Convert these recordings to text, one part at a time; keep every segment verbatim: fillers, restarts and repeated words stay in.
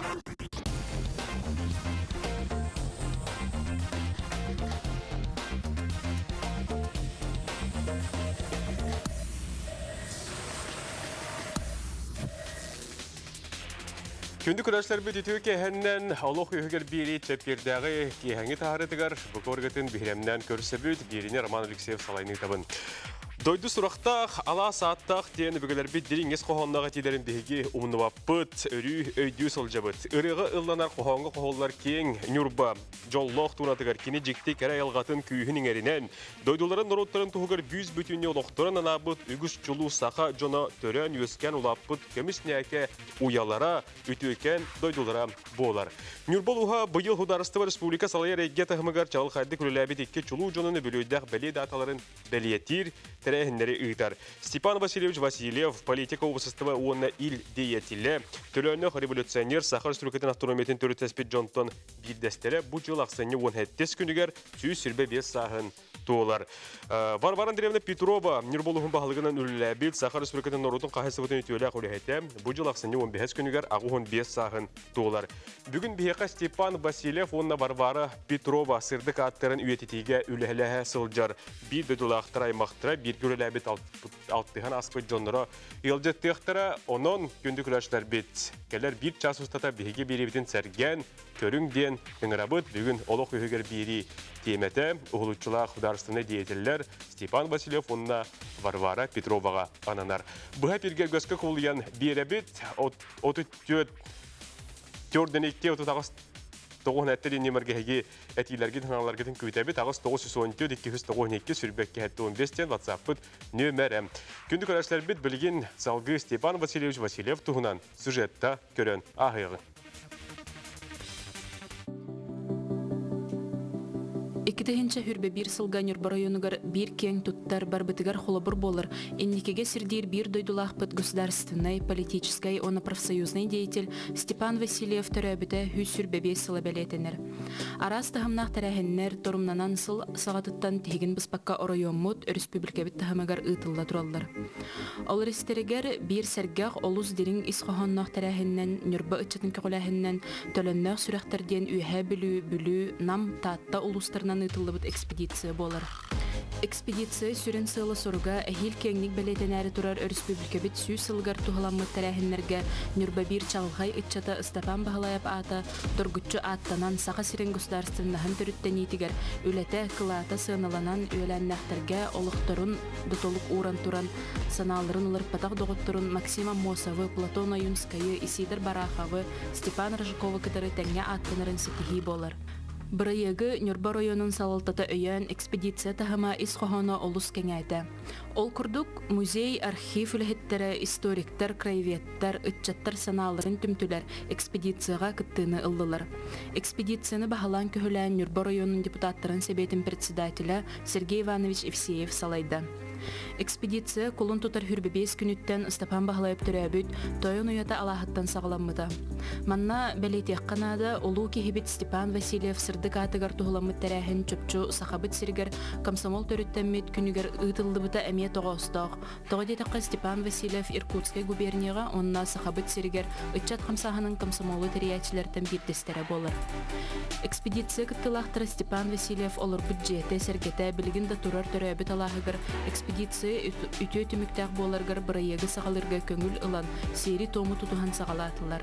Күнді күрәшлер бітітіу кәхіннен олық үйігер бейрей чәпкердәғі кейхәңі тағарытығар бұқ орғытын бейремнен көрсі бүт бейріне Роман Алексеев салайны табын. Дойду сұрақтақ, ала сааттақ тен бүгілер бет деріңес қоғаннаға тедерін бейге ұмынуа бұт, үрі өйдүү сылжа бұт. Үріғы ұлланар қоғанғы қоғалар кең, нүрба, жоллоқ туратығар кені жекте кәрі алғатын күйінің әрінен. Дойдуларын нұруттарын тұғығыр бүйіз бүтіне олықтырын ана бұт, үгіс жұлу сақа жона төрен өскен ұлап бұт, көміснәке уялара, үтіөкен дойдулара болар. Нүрбол уға бұйыл Хударыстыва Республика салайыр әйге тағымығар чағыл қайды күліләбет екке чулу жоныны бөлейдәқ бәле даталарын бәлиетир, тәрәхіндері ұйтар. Степан Васильевич Васильев политика облыстыва уонна ил деятелі, төлөні революционер сахар сүркетін автономиятын түрі тәспет Джонтон билдестері бұл жыл ақсаны он хеттес күнігер сүйіз сүрбе бес сағын туылар. Варвара Андреевна Петрова Нұрболуғын бағылығынан үліләбет сахар сүркетін нұрудың қағысы бұтын үтілі құлығеті бұл жыл ақсаны он бес күнігер ағы он бес сағын туылар. Бүгін бейеқа Степан Васильев онна Варвара Петрова сырдық аттырын үйететеге үлілігі сылжар бір дөдулақтыр аймақтыра бір көріләбет алттыған аспыт жонлары елжеттіқтіра оның күнді күләшілер бет. Кәлер бір час ұстата бейге беребетін сәрген көріңден үңірабыт бүгін олық үйігер бейрі теметі ұғылытшыла құдарыстыны деятелілер Степан Васильев онына Варвара Петроваға ананар. Бұға бірге көскі қолыян беребет төрден екке отыз тоғын әттері немергеге әтилерге тыңаларгетін көйтәбі тағыз тоғыз жүз он төрт екі жүз тоғыз екі сүрбәкке әтті он бестен ватсаппыт нөмәрі. Күнді көрәшілер бет білген салғы Степан Васильевич Васильев тұғынан сюжетта көрін ағығы. Икитехинче хүрбе бир сылга Нюрба районугар бир кең туттар барбытыгар холобур болар. Энникеге сирдир бир дойдулахпыт государственный, политический, он профсоюзный деятель Степан Васильев төрөбүтэ хүс сүрбе бес сыла белетенер. Арас тахымнах тарахеннер торумнанан сыл сагатыттан тегин быспакка оройоммут республикабит тахымагар ытылла тураллар. Ол рестерегер бир сергах олус дирин исхохоннах тарахеннен Нюрба ычытын көгөлэхеннен төлөннөх сүрөхтерден үйхэ бүлүү бүлүү нам таатта улустарынан ытыллыбыт экспедиция болар. Экспедиция сүрен сылы соруга әхил кеңник белетенәри турар республика бит сүй сылгар тухаламмыт тәрәхиннерге Нюрба бир чалғай ытчата Степан Бағалаев ата торгутчу аттанан сақа сирен государственнаһын төрүттенитигер үләтә кылата сыналанан үләннәхтәргә олықтырын дотолук уран туран саналырын улар патак доготторун Максима Мосовы, Платона Юнскайы, Исидор Бараховы, Степан Рыжкова кытары тәңгә аттанарын сытыхи болар. Бырайыгы Нюрба районун салалтата өйөн экспедиция тахама исхохона олус кеңәйті. Ол күрдук музей, архив үліхеттері, историктер, краеветтер, ытчаттар саналарын түмтүлер экспедицияға кыттыны ыллылар. Экспедицияны бағалан көхілән Нюрба районун депутаттарын себетін председателя Сергей Иванович Евсеев салайды. Экспедиция кулун тутар хүрбебес күнүттен Степан Бағалаев төрөбүт тойон уята алахаттан сағаламмыда. Манна бәлетек қанада олу кехибет Степан Васильев сырдык атыгар тухаламмыт тәрәхін чөпчу сахабыт сиргер комсомол төрүттәммет күнүгер ытылдыбыта әме тоғостақ. Тоғадетаққа Степан Васильев Иркутскай губернияға онна сахабыт сиргер ытчат қамсағының комсомолы тәриячлерден бирдестері болыр. Экспедиция кыттылақтыры Степан Васильев олар бюджеті сәргеті білгінді турар төрөбүт алахыгар экспедиция үтө түмүктәк боларгар бырайыгы сағалырга көңіл ылан сери тому тутухан сағалатылар.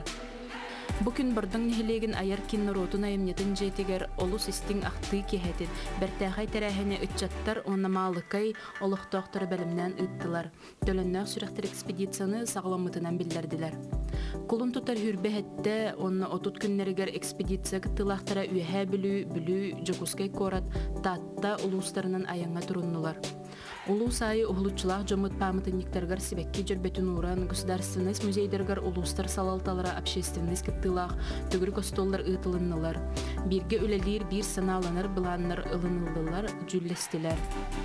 Бүкін бұрдың нехелеген аяр кинноротун айымнетін жетігер олус истин ахты кехетин, бәртәғай тәрәхіне үтчаттар онамалықай олықтақтыры бәлімнен үттілар. Төліннәқ сүрәқтір экспедицияны сағаламытынан білдерділер. Кулун тутар хүрбе хәтті онна отут күннерігер экспедиция кыттылақтыра үйәхә бүлі, бүлі, жокускай корат, татта улустарынан аяңа туруннулар. Улу сайы уғлучылақ жомыт памытынниктергар сибекки жүрбетін уран, государственность музейдергар улустар салалталара общественность кыттылақ, түгір костоллар ытылыннылар. Бирге үлелер бир саналаныр бұланнар ылынылдылар, жүллестілер.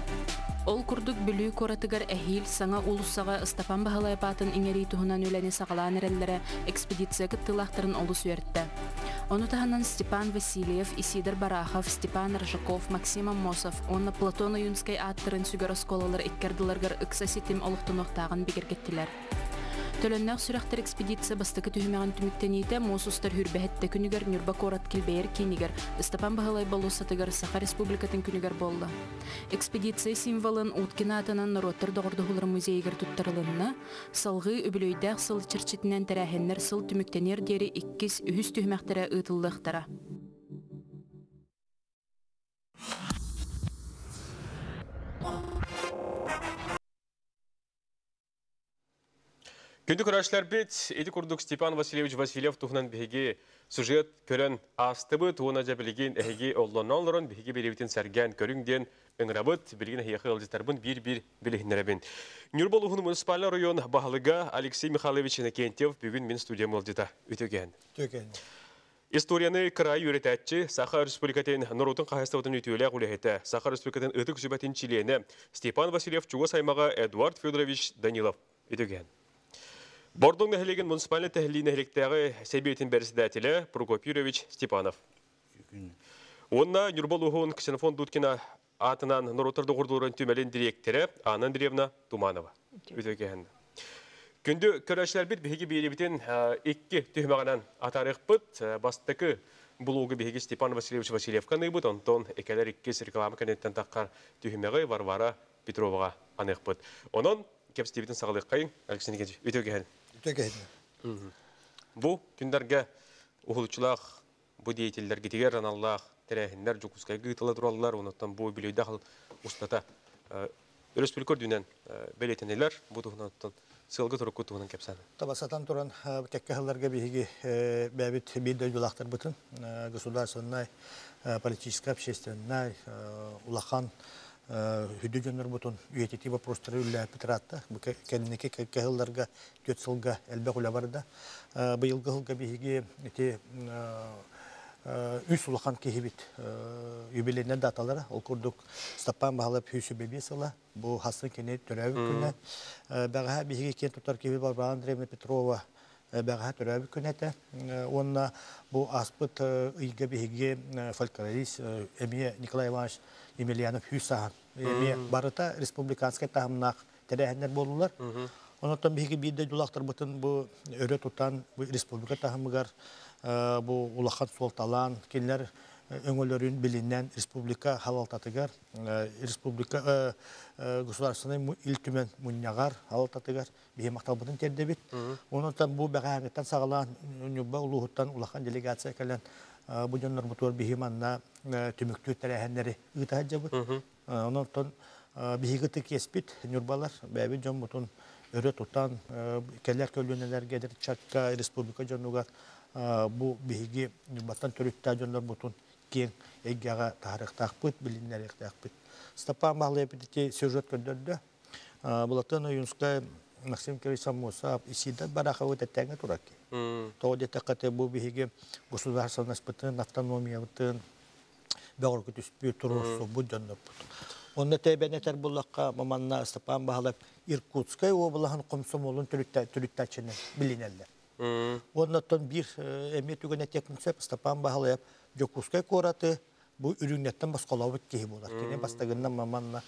Ол күрдік бүлі коратыгар әхил саңа улусаға Степан Бағалаев атын иңери туһунан үләне сағалан әреллері экспедиция кыттылақтарын олус үйертті. Оны таханан Степан Васильев, Исидор Барахов, Степан Рыжков, Максима Мосов, онна Платона Юнскай аттырын сүгер осколалар иккердыларгар ыкса сетим олықтыноқтағын бігергеттілер. Төлөннәк сүрәхтер экспедиция бастыкы түһүмәгән түмүктәнийтә мосустар хүрбәһәттә күнүгәр Нюрба корат килбәйер кинигәр Степан Баһалай болосатыгар Саха Республикатын күнүгәр болла. Экспедиция символын Уткина атынан Народтар догордугулар музейгер туттарылынна, салгы өбөлөйдәк сыл чырчытынан тәрәһеннәр сыл түмүктәнер дери иккис үһүс түһмәктәре ытыллыктара. Күнді көрәшілер бет, еті күрдік Степан Васильевич Васильев тұғынан бігеге сюжет көрін астыбы туына жа білген әйге оллан олырын бігеге беревітін сәрген көріңден өңірабыт білген әйеқі ылдыстарбын бір-бір білігінерабын. Нюрболуғын муниципальный район бағылыға Алексей Михайлович Иннокентьев бүгін мен студиям олдыда өтөген. Историяны край үйретәтчі Саха Республикатын Нұрутын қағыстауытын өтеулі құлығеті Саха Республикатын ұтық зүбәтін чилені Степан Васильев чуға саймаға Эдуард Федорович Данилов өтөген. Бордың нәхілеген муниципальный тәхілі нәхіліктәғі сәбейтін бәрісідәтілі Прокопьевич Степанов. Онна Нюрболуғын Ксенофон Дудкина атынан Нұротырды ғұрдылырын түмәлін директері Анна Андреевна Туманова. Өтөген. Күнді көрәшілер бет бігеге бейребітін екі түхмағанан атарық бұд, бастықы бұлуғы бігеге Степан Васильевич Васильевканы бұд, онтон әкелер екі реклама кәнеттен таққар түхмәғі Варвара Петроваға анық бұд. Онын кепстебетін сағылық қайын, Алексей Никитич, өтөген. Өтөген. Бұ күндерге ұғылычылақ, бұ деятелдер кетегер раналлақ, тәрәхіндер, жүкускай ғытылы тұралылар, оныттан бұ білейді қыл ұстата республикор дүйінен бәлетенелер, бұ тұғынаттан сылғы тұрық көтуғынан кепсаны. Табасатан тұран тәккәхілерге бейгі бәбіт бейді ұлақтар бұтын, государственный, политический, общественный, улахан, хүді жөнір бұтын үйететі вопростары үлі петратта. Кәлінеке кәхілдерге төт сылға әлбәқ үлі барды. Бұйылғы ғылға бейгі үс улахан кехибит юбилейнен даталары. Ол күрдік Степан Баһалай хүсі бебе сыла. Бұл хасын кене түрәбі күні. Бәғаға бейгі кен тұтар кебе Варвара Андреевна Петрова бәғаға түрәбі күні әті. Онына бұл аспыт үйге бейге фольклорист Эмия Николай Иванович Емельянов хүс саған. Эмия барыта республиканскай тағымнақ тәрәхендер болулар. Онықтан бейге бейді дұлақтар бұтын бұл өрі тұтан республика тағымығар бұл улахан солталан, келер өңілерін білінен республика халалтатыгар, республика государственный илтүмен мұньяғар халалтатыгар, бейе мақтал бұтын терді бет. Онықтан бұл бәғағыттан сағалан, нүбі ұлығыттан улахан делегация кәлін бұл жонлар бұтуар бейе манна түміктүү тәрәхендері ұйтағад жабыт. Онықтан бейе ғыты кеспет, нүрбалар бәбі жон бұтын өрі тұтан, келер көлінелергедір чакка республика жонуғар bu bihigi batan törüttə jönlər butun ken eggaga tarixtaq bit bilinərək bit. Степан Баһалай бити сюжет көндөрдө. Булатын Юнскай Максим Кирисамусап исида барахавы тәтәңгә туракки. Тоде тәкъәте бу бихиги государственный спытын автономия бутын бәгыр көтүс бу турусу бу жөндөр бут. Онда тәбәнәтер буллакка маманна Степан Баһалай Иркутскай облаһын комсомолун төрүттә төрүттәчене билинәләр. Оннаттан бір әмет үгіне текінсеп, Степан Баһалай Жокускай кораты бұл үріңнеттен басқалау бүт кейі болар. Кене бастағыннан маманна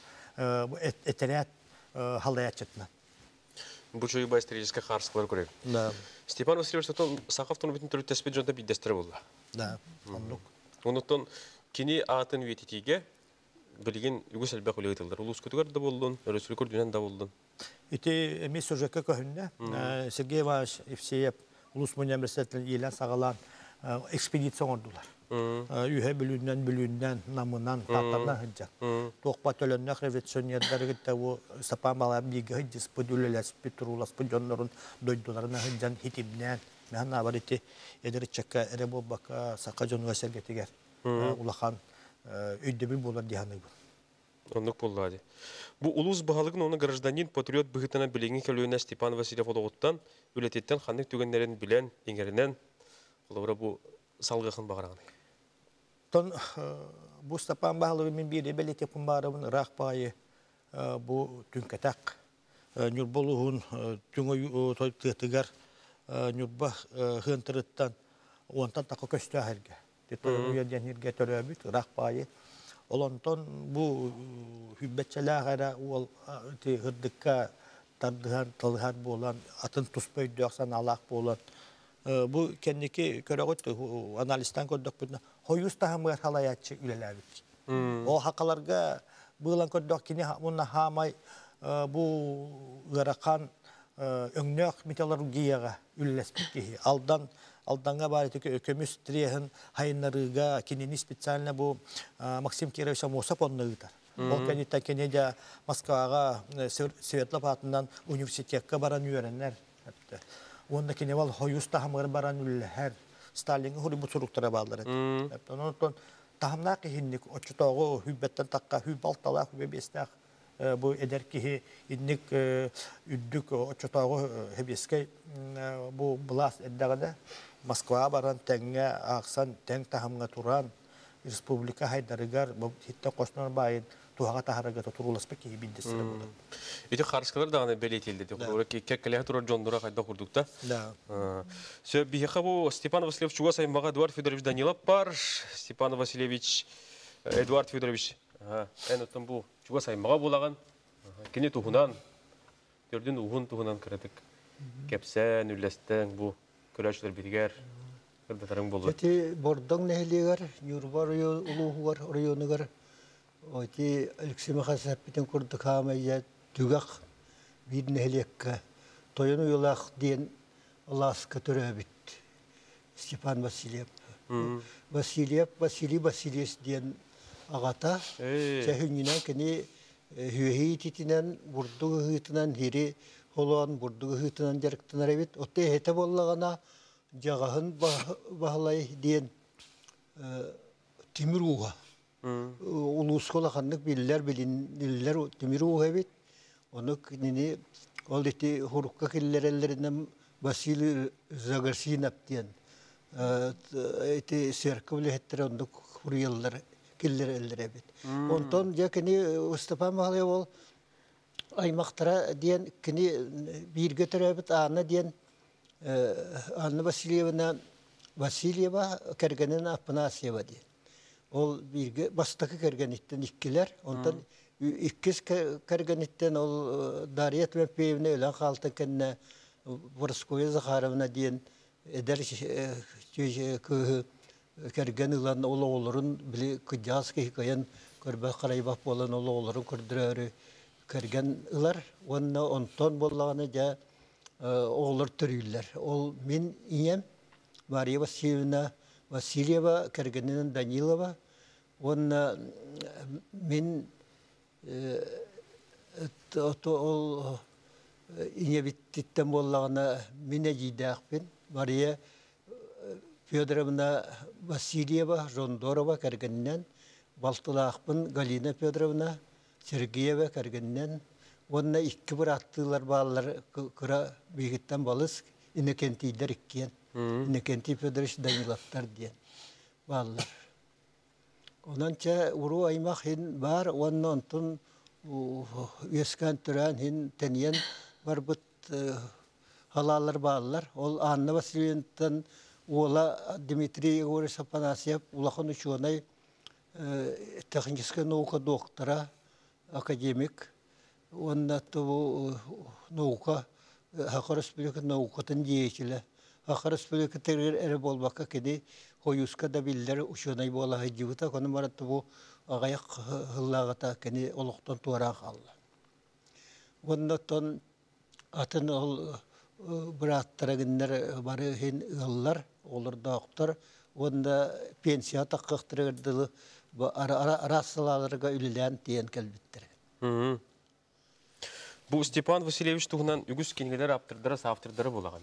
әтәрәт халаят жетінен. Бұл жойы ба исторический қарсықлар көрек. Степан Васильевич Сақовтың бүтін түрі тәспет жонда бейдестірі болды. Да, ондық. Оннаттан кене атын үйететеге білген үгіс әлбәқ өлі ғытылдар. Улус көтігер да болдың, өресілі көрдінен да болдың. Ити эмес сюжетке көһүннә Сергей Иванович Евсеев улус университетинен илен сагалан экспедиция ордулар. Үйе бүлүннән бүлүннән намынан таттардан хыджа. Токпа төлөннәк революционерләр гитә бу Степан Баһалай биге хыджис бүлүләс Петрулас бүҗоннарын дойдуларына хыджан хитимнән мәһна бар ити эдер чакка ребобака сакаҗон васергә тигәр. Улахан өйдә бил булар дигәнне бу. Оннук булды. Бу улус баһалыгын оны гражданин патриот быгытына билеген келүүнә Степан Васильев олоғыттан үлететтен ханнык түгеннәрен билен еңгәреннән олора бу салгыхын багарган. Тон бу Степан Баһалай мен бире белете кумбарыбын рахпайы бу түнкәтәк Нюрболуғын түңө тойтыгар Нюрба хынтырыттан онтан такы көстө хәргә. Тетөрү ядәнергә төрәбит рахпайы. Олонтон bu hübbetçeler ara ol te hırdıkka аттардыгар, тылгар болан, атын туспойдуаксан алак болан. Бу кенники көрөгөт анализтан көрдөк бүтүн. Хоюс тахамгар халаятчы үлеләбит. О хакаларга булан көрдөк кини мунна хамай бу гаракан өңнөк металлургияга үллеспекки. Алдан алданга бар итеке көмүс триехин хайнарыга кинини специально бу Максим Кирович Амосов онныгытар. Ол кенетта кенеде Москвага Светлов атынан университетке баран үйренер. Онда кеневал Хоюс тахамгар баран үлләһәр. Сталинге хури бу суруктара балдыр. Онтон тахамна кихинник очтогы хүббеттен такка хүбалтала хүбестак бу эдерки инник үддүк очтогы хебескей бу блас эддагада Москва баран тәңгә аксан тәң тахамга туран республика хайдарыгар бу хитте кошнор байын туага тахарага туруласпек ки биддесер булды. Эти харскалар дагы белетилди. Олар кеккеле турар жондура кайда курдукта. Да. Сө бихе бу Степан Васильевич чуга саймага Эдуард Федорович Данилов бар. Степан Васильевич Эдуард Федорович. Ага, энотон бу чуга саймага булаган. Кине тугунан төрдүн угун тугунан киредик. Кепсен үлестен бу көрөчлөр биргер. Кырдатарың болду. Эти бордоң нехлигер, Юрбар улуугар районугар Оти Алексей Махасов битен курдук хамая түгак видне хелекка тоюну юлах ден ласка төрөбит Степан Васильев. Васильев Василий Васильевич ден агата чехүнүнөн кени хүйетитинен бурдугу хытынан хири холон бурдугу хытынан жарыктанар эбит. Отте хете боллагана жагахын бахалай ден Тимируга улускола ханнык биллер билинлер Тимируга бит. Оны нини ол дити хурукка киллерелеринен Василий Загарсинов ден эти серковле хеттер ондук хурьяллар киллерелер бит. Онтон же кини Степан Махалев ол аймактара ден кини бирге төрөбүт аны ден Анна Васильевна Васильева кергенен Апанасьева ден. Ол бирге бастакы кергениттен иккилер, онтан иккис кергениттен ол Дарья Тмепеевна өлөн калты кенне Ворскоя Захаровна ден эдер керген ылан олоолорун били кыдяски хикаян көрбө карайбак болон олоолорун көрдүрөрү керген ылар. Онна онтон боллаганы жа оолор төрүйлөр. Ол мен ием Мария Васильевна Васильева кергенен Данилова. Онна мен ол инебиттен боллагына мене жийдакпен Мария Федоровна Васильева Жондорова кергенен Балтылакпын Галина Федоровна Сергеева кергенен. Онна икки бир аттылар балалар кыра бигиттен балыс инекентилер иккен. Инекенти Федорович Даниловтар ден балалар. Онанча уру аймак хин бар, онна онтун үескан туран хин тенен бар бут халалар балалар. Ол Анна Васильевнатан ола Дмитрий Егорович Апанасьев улахан ученый техническая наука доктора, академик. Онна ту наука, Хакар Республика наукатын деятеля. Хакар Республика терер эре болбакка кеди Хоюска да биллер ученый бола хыжыбыта, кону барат ту агаяк хыллагата кени олоктон туара калды. Онна тон атын ол браттарыгыннар бары хин ыллар, олар доктор, онда пенсия таккыктырды арасыларга үлелен тиен келбиттер. Бу Степан Васильевич тугунан үгүс кеңелер аптырдыра сафтырдыра булаган.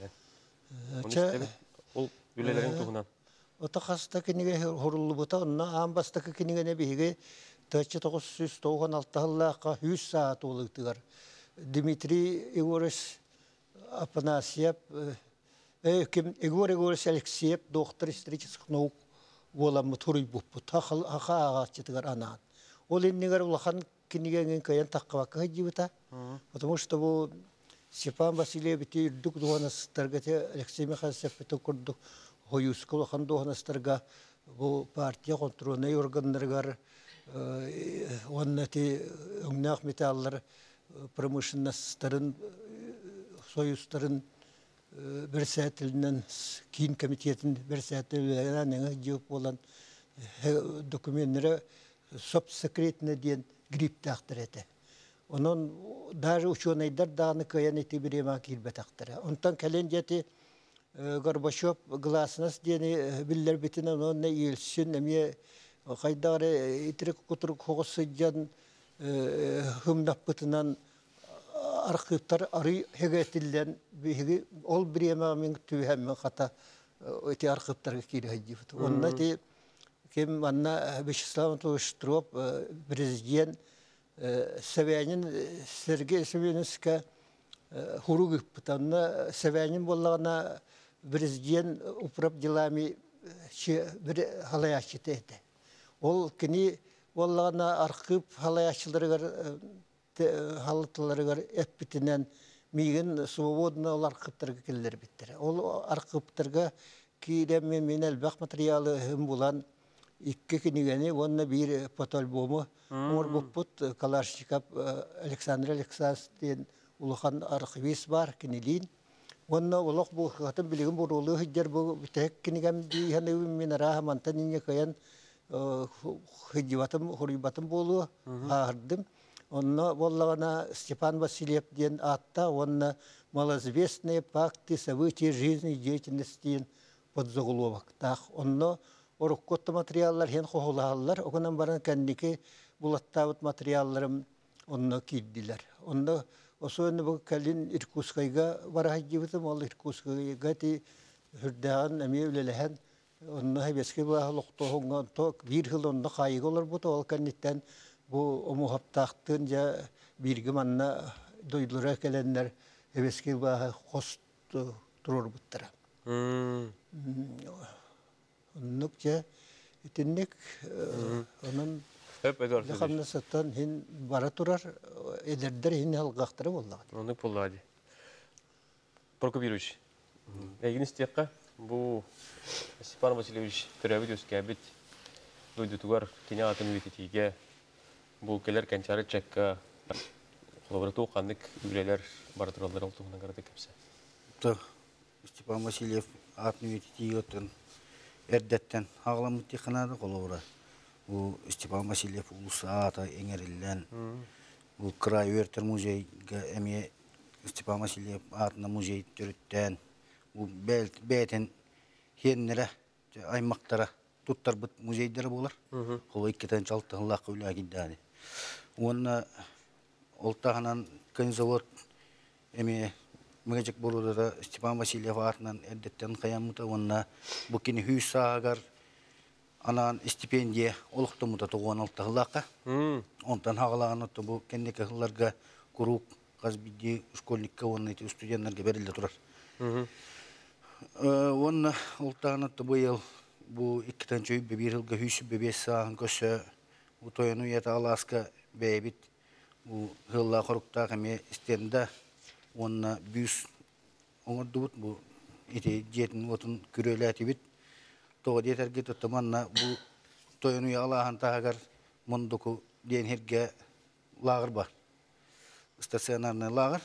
Ол үлелерин тугунан. Ота хаста кенеге хорулу бута, онна амбастакы кенегене биге тысяча девятьсот девяносто алты жыллакка жүз саат олуктугар. Дмитрий Егорович Апанасьев, Егор Егорович Алексеев, доктор исторических наук, боламы турый буппу, тахал аха агачтыгар анан. Ол иннегер улахан кенегенген каян таккабакка жибыта, потому что бу Степан Васильев ирдук дуганастарга Алексей Михайлович курдук Хоюска улахан дуганастарга бу партия контрольный органнаргар оннати өңнак металлар промышленностьтарын союзтарын bir säätilinden kiin komitetin bir säätilinden cevap olan dokumentlere subsekretine diyen grip taktır ete. Onun daha uçunaydar dağını kayan eti bir yemek ilbet taktır. Ondan kalen jeti Gorbachev glasnas diyeni biller bitine onun ne yelsin nemiye kaydare itirik kuturuk hoğusıcan hımnapıtınan arkıptar arı hegetilden bir ol bir yemeğin tüyhem kata eti arkıptar kiri haciftu. Onda ti kim anna Beşislam Toştrop prezident sevenin Sergey Semyonovska hurugip tanna sevenin bollana prezident uprap dilami bir halayaçtı edi. Ol kini bollana arkıp halayaçları halıtları var epitinen migin svobodna olar kıptırga keller bittir. Ol arkıptırga kiremme minel bak materyali hem bulan iki kinigeni onna bir patolbomu umur buput Kalaşnikov Alexander Alexastian uluhan arkivist var kinilin. Onna ulok bu hatım bilgin bu rolu hiccer bu tek kinigem di hani minara mantan inye kayan hicvatım huribatım bolu hardım. Onunla vallana Степан Васильев ден атта, он малоизвестные факты событий жизни и деятельности подзаголовок. Так, онно оруккотта материаллар хен хохулалар, окунан баран кандики булаттавыт материалларым онно киддилер. Онно особенно бу калин Иркутскайга барахажибытым, ол Иркутскайга ти хүрдәган әме үлеләһән, онно хәбеске була локтоһуңга ток бир хил онно кайгылар бу ол канниттен bu omuhaptahtın ja birgim anna doydura kelenler heveskil baha host turur buttara. Nukça etinlik onun yakamna satan hin bara turar ederder hin halqaqtırı bollağı. Onluk bollağı. Prokopyevich. Eginiz tiyakka bu Stepan Vasilievich türevi öskabit doydutugar kine atın üyetitiğe bu keler kençarı çekka laboratuvar kandık üyeler baratıralları olduğuna göre de kimse. To Stepan Vasilyev atın üyetitiği otun erdetten ağlamı tıkınadı kolora. Bu Stepan Vasilyev ulusu ata engerillen bu Kray Verter Muzeyi emiye Stepan Vasilyev atına muzeyi törütten bu beyten henlere aymaktara tuttar bit muzeyleri bolar. Kolu ikketen çaltı hıllakı ülâ giddâdi. Onun oltağınan konzavot emi mügecek boluda da Stepan Vasilyev atından erdetten kayamıta onun bukini hüsa agar anan stipendiye oluktamuta toğuan olta hıllakı. Ondan hağlağını bu kendiki hıllarga kurup gazbidi şkolnikka onun eti studenlerge berilde turar. Onun oltağını bu yıl bu ikkiden çöy bir yılga hüsü bebeği sağın köşe bu toyunu yata Alaska bebit bu hılla korukta kemi istende onna büyüs onu duvut bu iti jetin otun kürelati bit to yeter git otomanna bu toyunu ya Allah'ın tahagar mondoku diyen herge lağır var stasyonlarına lağır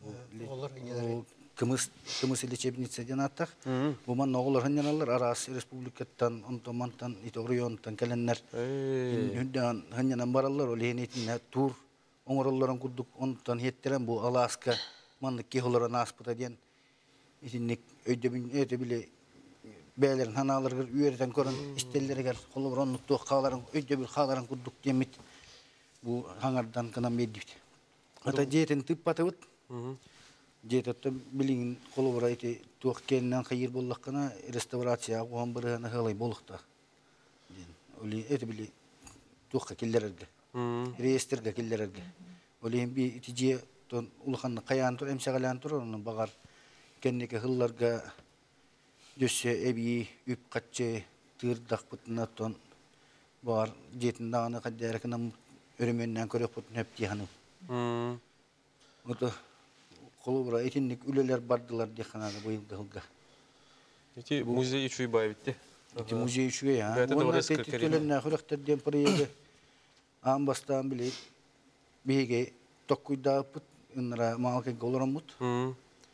Kımız kımız ile çebnitse janattak. Bu man oğullar hanyalar arası Respublikattan ontomantan itoryontan kelenler. Hündan hanyanan barallar olehenitinne tur oңороллорун курдук онтан хеттерен bu Alaska manlık kiholara naspıta diyen itinlik öydebin öte bile beylerin hanalargar üyerden koran istellere gel kolor onluktu kağların ödebil kağların kurduk diyemit bu hangardan kana medivit. Hatta jeten tıp patavut. Jetetте билин колобрайты туаккеннен хайыр боллаккана реставрация агуан бирана халай болукта. Оли эти били туакка киллерерге. Реестерге киллерерге. Оли би итije тон улхан каян тур эмсагалан тур онун багар кеннеке хылларга дөсө эби үп катчы тырдак бутна тон бар жетин даганы кадерекнам өрөмөннөн көрөп бутун хепти ханым. Ото Kolubra etinlik üleler bardılar diye kanada bu yılda hılga. İti muzey içuyu bayi bitti. İti muzey içuyu ya. Onlar tetitülenler hırıktır diyen parayı ambastan bile bihege tokkuyda put ınra mağalken koloran mut.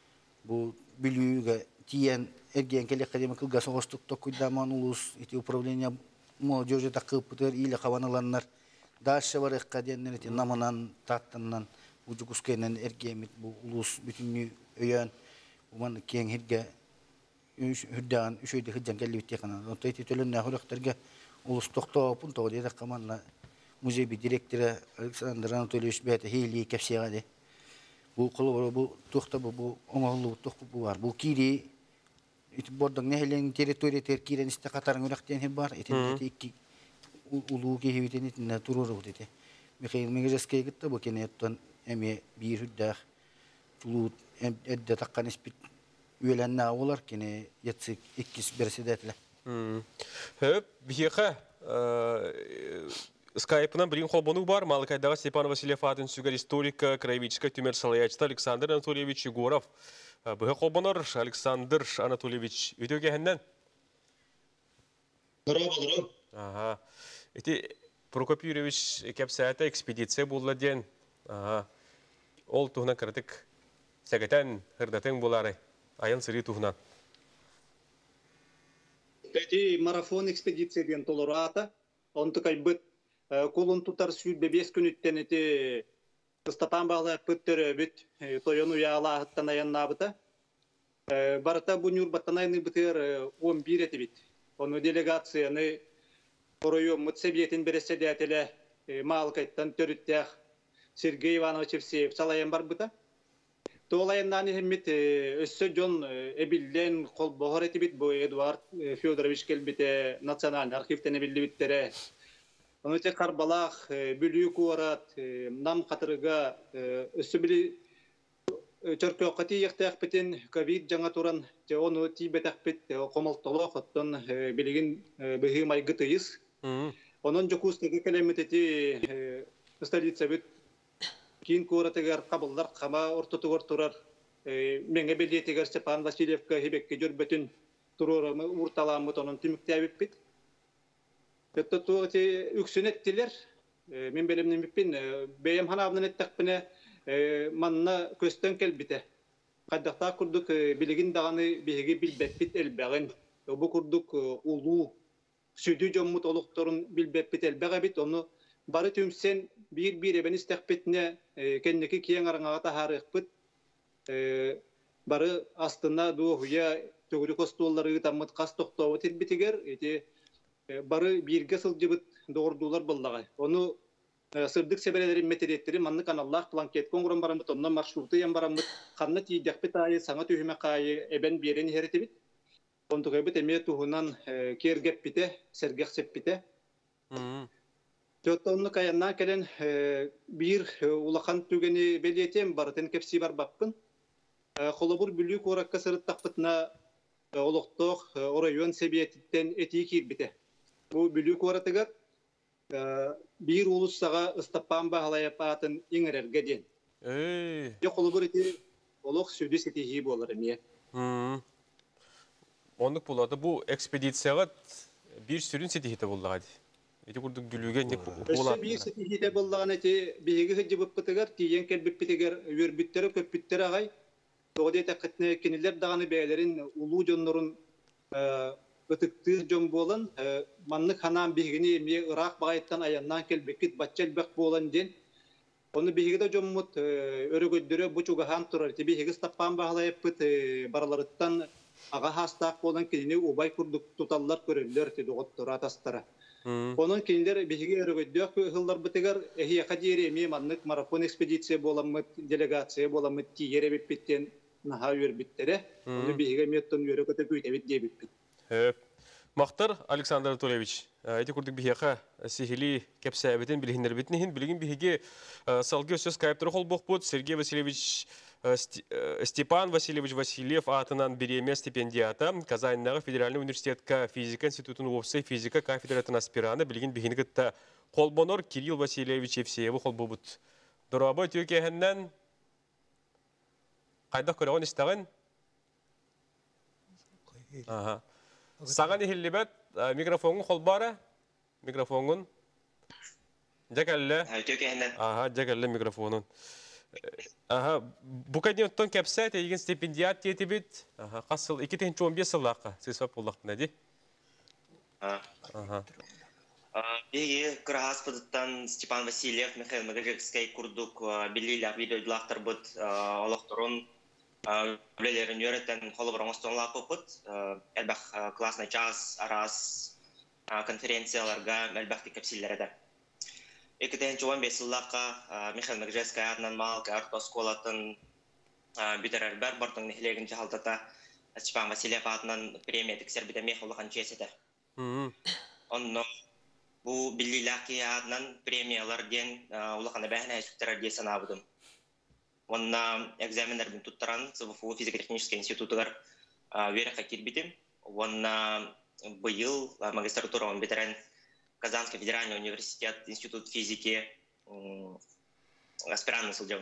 bu bilüge tiyen ergen kele kademe kılga soğustuk tokuydaman ulus iti upravlenya mo jojo takıp puter ile kavanalanlar daşa var ekadiyenler iti namanan tattandan ucukuskenen ergemit bu ulus bütünlüğü öyen uman kiyen hidge hüddan üşüydü hıccan kelli bitti kanan o iti tölünne hulaktarga ulus toktopun toğu diye kamanla muzey bir direktörü Alexander Anatolievich beyte hili kepsiyade bu kolu bu tuhta bu bu oğullu tuh bu var bu kiri itu bordang nehlen teritori terkiren iste katarang urakten hebar itin iki ulu ki hivitin itin turur udete mikhail migraske gitti bu kenetton emi bir hüddah tulut edde takkan ispit üyelenna olar kene yatsık ikis bersedetle hep bihiqa Skype'dan birin kolbonu var. Malkaydağı Stepan Vasilyev adın süger историка, краеведчика Тюмер Салаячта Александр Анатольевич Егоров. Бұғы қолбонар Александр Анатольевич өтеуге әннен? Бұрау-бұрау. Ага. Эти Прокопий Юрьевич кәп сәті экспедиция болла ден. Ага. Ол туғынан кірдік. Сәгетен ғырдатын болары. Айын сыры туғынан. Эти марафон экспедиция ден толырата. Он тұқай бұд. Колун тутар сүйд бебес күніттен эти Стапан бағлы пөттері бүт тойону яғала ағыттан аянна бұта. Барыта бұ нүрбаттан айны бұтыр он бір еті бит. Оны делегацияны оройом мұтсебиетін бересе дәтелі мағылқайттан төріттәқ Сергей Иванович Евсеев салайын бар бұта. Толайыннан емет өссі жон әбілден қол бұғыр еті бит. Бұ Эдуард Федорович келбіті национальный архивтен әбілді біттері. Оны тек қарбалақ, бүлі көарат, нам қатырыға өсі білі чөркі оқыты еқтәқ бітін ковид жаңа тұран, оны тибетәқ біт қомалтылық, оттан білігін бігі майғы тыйыз. Оның жүкустығы кәлемететі столица бүт кейін көаратығар қабылдар қама ортытығыр тұрар. Менге белетігер Степан Васильевка хебекке жүр бөтін тұрырымы ұрталамыт оның түмікті әбіп біт. Өтті туғыты үксінеттілер, мен бәлемнен біппен, бәйім ханабынан әттіқпіне манна көстен кәлбіті. Қайдақта күрдік білігін дағаны бейгі білбәппет әлбәғін. Бұл күрдік ұлу, сөйді жоммыт олықтырын білбәппет әлбәғі біт. Оны бары түмсен бір-бір әбен істәқпетіне кәннекі кейін арыңаға тахарық біт. Бары астына дуғыя төгірі қостуылары тамыт қас тоқтауы тербетігер, бары бирге сылжыбыт doğurdular бұллағы. Оны сырдық себелерін метедеттері манны каналлах планкет коңғырын барамыт, онна маршруты ен барамыт, қанны тейдекпет айы, саңа түйіме қайы әбен берен херетебіт. Онды көбіт әме туғынан кергеп біте, сәргек сеп біте. Төтті онны қаянна кәлен бір улақан түгені белетем барытын кепси бар баппын. Қолыбыр бүлі көракка сырыттақпытына олықтық орайон себиеттен әтей кер біте. Бұл бүлі көратығар бір ұлыстаға ұстаппан бағалайып атын еңірерге ден. Е қолы бір еті олық сөйді сетейі болыр әме. Ондық болады. Бұл экспедицияға бір сүрін сетейі болдағады. Еті күрдік дүліген не болады? Өсі бір сетейі болдаған әте бейгі ғыджы бұп бұтығар, тиен кәл бүп бітігер өрбіттері, көпбіттері ағай. Тоғыды еті қытны кенелер дағаны бәйлерін ұлу жонларын Өтіктір жон болын, маннық ханам бігіні еме ұрақ бағайттан аяннан келбеккет батчал бәк болын ден. Оны бігіді жон мұт өрі көддірі бұчуға хам тұрар. Бігігі стаппан бағалайып бұт бараларыттан аға хастақ болын кеніне убай күрдік тұталлар көрелер деді ғоттыр атастары. Оның кенелер бігігі өрі көддіғ ғылдар бұтығар әхи қадері еме маннық марафон экспедиция боламыд, делегация боламыд тиері беппеттен наға өрбіттері. Оны бігігі меттон өрі көті көйтебет дебеппет. Мақтар Александр Анатольевич, әйті күрдік бігеға сихили кәпсәбетін білігіндер бітінігін білігін бігеге салғы сөз кайыптыры қол боқ бұд. Сергей Васильевич, Степан Васильевич Васильев атынан береме стипендията. Казандағы Федеральный университетка физика институтын опсы физика кафедратын аспираны білігін бігінігітті қол бонор Кирилл Васильевич Евсееві қол бұд. Дұрабы түйеке әннен қайдақ көріғын істіғын? Ага. Саған ехілібет, микрофонын қол бары? Микрофонын? Жәкәлі? Ага, жәкәлі микрофонын. Ага, бу кайден тон кепсет еген стипендиат тети бит. Ага, касыл эки тысячи он беш сыллакка сысап болдак нади. Ага. Беги Краспадтан Степан Васильев, Михаил Магажевский, Курдук, Белиля, видеодлахтар бут Олохторон, Блелерин Юретен, Холобромостон Лапопут, Эльбах классный час, раз конференция Ларга, Эльбах Капсилереда. Экатен Чуан Бесилака, Михаил Магажевский, Арнан Малк, Артос Колатан, Битер Альбер, Бартон Нихлегин Чахалтата, Степан Васильев Атнан, премия Тексербида Мехалахан Чесита. Он bu billilaki adnan premiyalardan ulaqana bahna sütler diye sanabıdım. Onna egzaminerden tutturan Sıvıfu Fizik-Технический институттар верха кирбитим. Onna bu yıl magistraturamı bitiren Казанский федеральный университет, институт физики аспирант сылжам.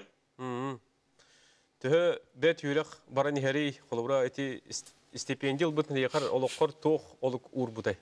Тө бет юрек баран хери холбра эти стипендиал бутны якар олоққор тоқ олық ур бутай.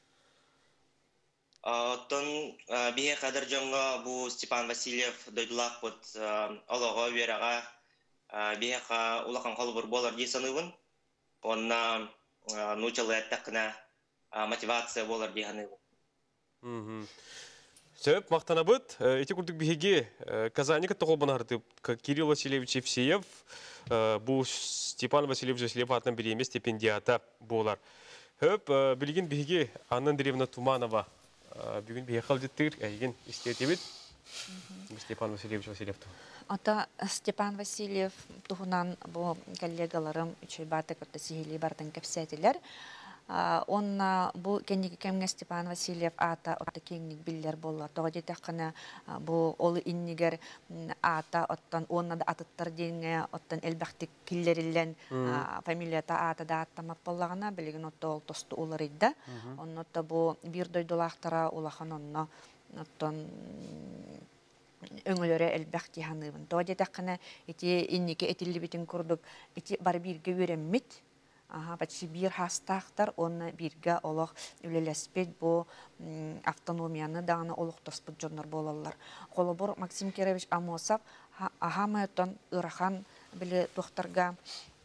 Тон бие кадр жонго бу Степан Васильев дойдулак бут олого верага бие ка улахан холбур болар ди саныбын. Онна нучалы аттакына мотивация болар ди ханыбын. Сөп мақтана бут. Эти курдук биеге Казаника тоқолбан артып Кирилл Васильевич Евсеев бу Степан Васильевич Васильев атынан бир эмес стипендиата болар. Хөп билген биеге Анна Андреевна Туманова бүгін бие қалдеттір, әйген істетебет Степан Васильевич Васильев. Ата Степан Васильев туғынан бұл коллегаларым үші баты көтті сихили бартын кәпсәтілер. Он бұл кәнеге кәмге Степан Васильев ата отты кеңнік білдер болар. Тоға детаққына бұл олы иннігер ата оттан, онна да атыттар дейінге оттан әлбәқтік киллерілен фамилията ата да аттамап болағына білген отты ол тосты олар еді. Он отты бұл бір дойдулақтара олақан онна оттан өңілері әлбәқті ханыбын. Тоға детаққына еті иннеге әтілі бітін күрдік, еті бар бірге өреммет. Ага, почти бир хастахтар, он бирге олох үлелеспет бу автономияны дағаны олох тоспыт жоннар болалар. Холобор Максим Кирович Амосов, ахамайтон ырахан білі тоқтарға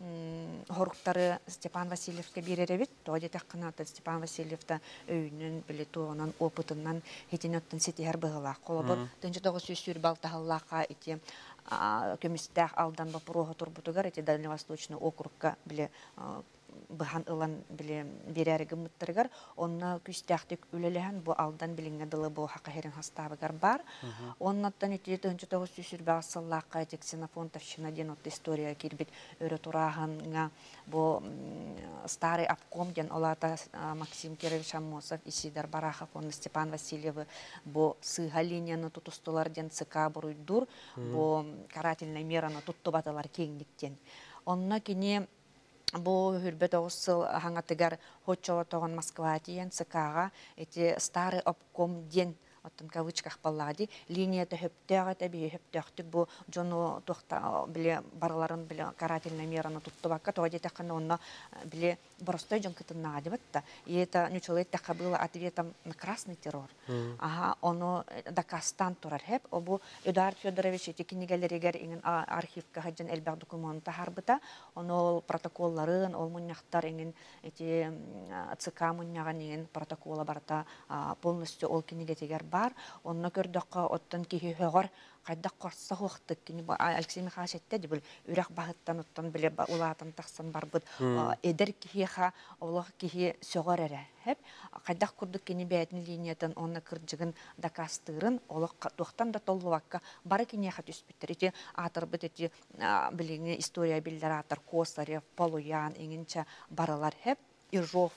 хоруқтары Степан Васильевке береребет, тоғады таққынаты Степан Васильевта өйінен білі туғынан опытынан хетенеттен сетігер бұғылақ. Холобор түнші тоғы сөз балтағылаққа еті көмістәқ алдан бапыруға тұрбытығар, еті Дальневосточный округка білі бұхан ұлан білі берәрігі мұттырғар, онына күстәқтік үлеліған бұ алдан біліңе дылы бұ хақахерін хастабығар бар. Оннаттан еті түнші тоғы сөз бағысылаққа еті Ксенофонтовщина ден отты история кербет өрі тұрағынға бұ старый обком ден олата Максим Кирович Амосов, Исидар Барахов, онны Степан Васильевы бұ сыға линияны тұтыстылар ден цыка бұруйдур, бұ карательная мераны тұтты батылар кеңдіктен. Онна кене бұл хүрбет оғысыл хаңатыгар хочола тоған Москва дейін цыкаға эти старый обком ден оттан кавычках баллади линията хөптөға тәбі хөптөқтік бұл жону тоқта біле барыларын біле карательная мераны тұтты баққа тоға детаққаны онна біле боростой жон кытынна адибатта. И это нючалет тақа было ответом на красный террор. Ага, оно дакастан турар хеп, обу Эдуард Федорович эти книгелерегер иңін архивка хаджан элбәк документа харбыта, оно протоколларын, ол мұняқтар иңін эти цыка мұняған иңін протокола барта полностью ол книгетегер бар, онна көрдіққа оттан кейі хөғар қайда қорса хоқтық кені Алексей Михайлович әтті де бұл үрек бағыттан оттан біле ұлатын тақсан бар бұд әдір кейіға олық кейі сөғар әрі. Қайдақ күрдік кені бәйтін линиятын оны кірджігін дакастырын олық тоқтан да толы ваққа бары кені әқат үспеттір. Еті атыр бұд еті біліңі история білдер атыр Косарев, Полуян, еңінші барылар хеп, Иржов,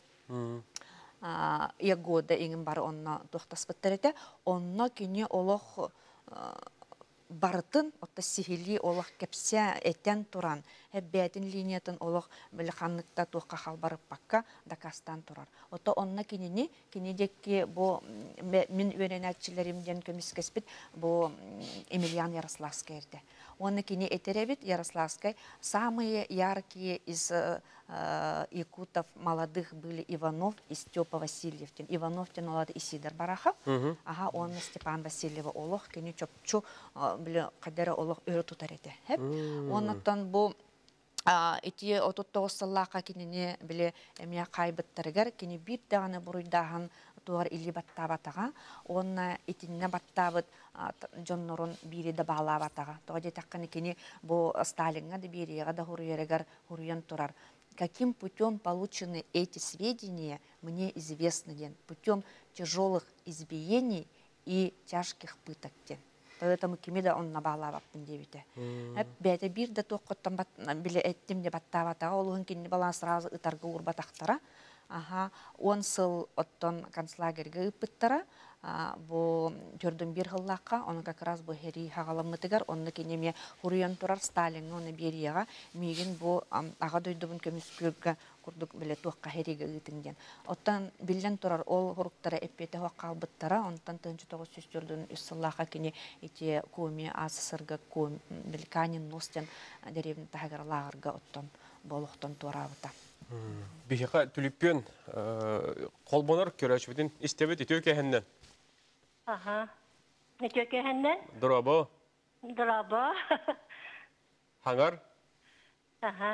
Ягода еңін бары онына тоқтаспыттыр еті. Онына кені олық барытын, отта сихили олық кепсе әттен тұран. Бәйтін линиятын олық білі қанлықта туққа қалбарып баққа дакастан тұрар. Отта онына кенені, кенедекке бұл мен өренәтчілерімден көміскеспіт бұл Емельян Ярославский ерді. Оны кене етеребет Ярославский самые яркие из Якутов молодых были Иванов и Степа Васильевтин. Ивановтин олады Исидор Барахов. Ага, он Степан Васильева олох, кені чопчу, білі қадары олох өрі тұтар еді. Онықтан бұл эти ототтоғыз сыллақа кеніне білі әмия қайбыттарығар, кені бір дағаны бұруйдағын туғар илі баттабатаға, онна етінне баттабыт жоннорын бири да бағала батаға. Тоға детаққаны кені бұл Сталинға да бириға да хуруерегар хуруян турар. Каким путем получены эти сведения, мне известно, ден, путем тяжелых избиений и тяжких пыток. Ден. Поэтому кемеда он набалава пендевите. Бәді бір да тоққыттан біле әттім де баттабатаға, олығын кені балан сразу ытарғы урбатақтара. Ага, он сыл оттон концлагерге ыппыттара, бу төрдөн бир хыллакка, он как раз бу хери хагаламытыгар, онны кенеме хуруян турар Сталин, оны берияга, мигин бу ага дойдубун көмүскүргө курдук биле туакка хериге ытыңден. Оттан билен турар ол хуруктара эппете хакалбыттара, онтан тынчы тогуз жүз төрдөн үч сыллакка кене эти коми АССРга ком Белканин Ностен деревня тагар лагерга оттон болохтон турабыта. Бихиқа түліппен қолбонар көрәшібіден істебет етеуке әннен? Аха. Етеуке әннен? Дұрабы? Дұрабы. Хаңар? Аха.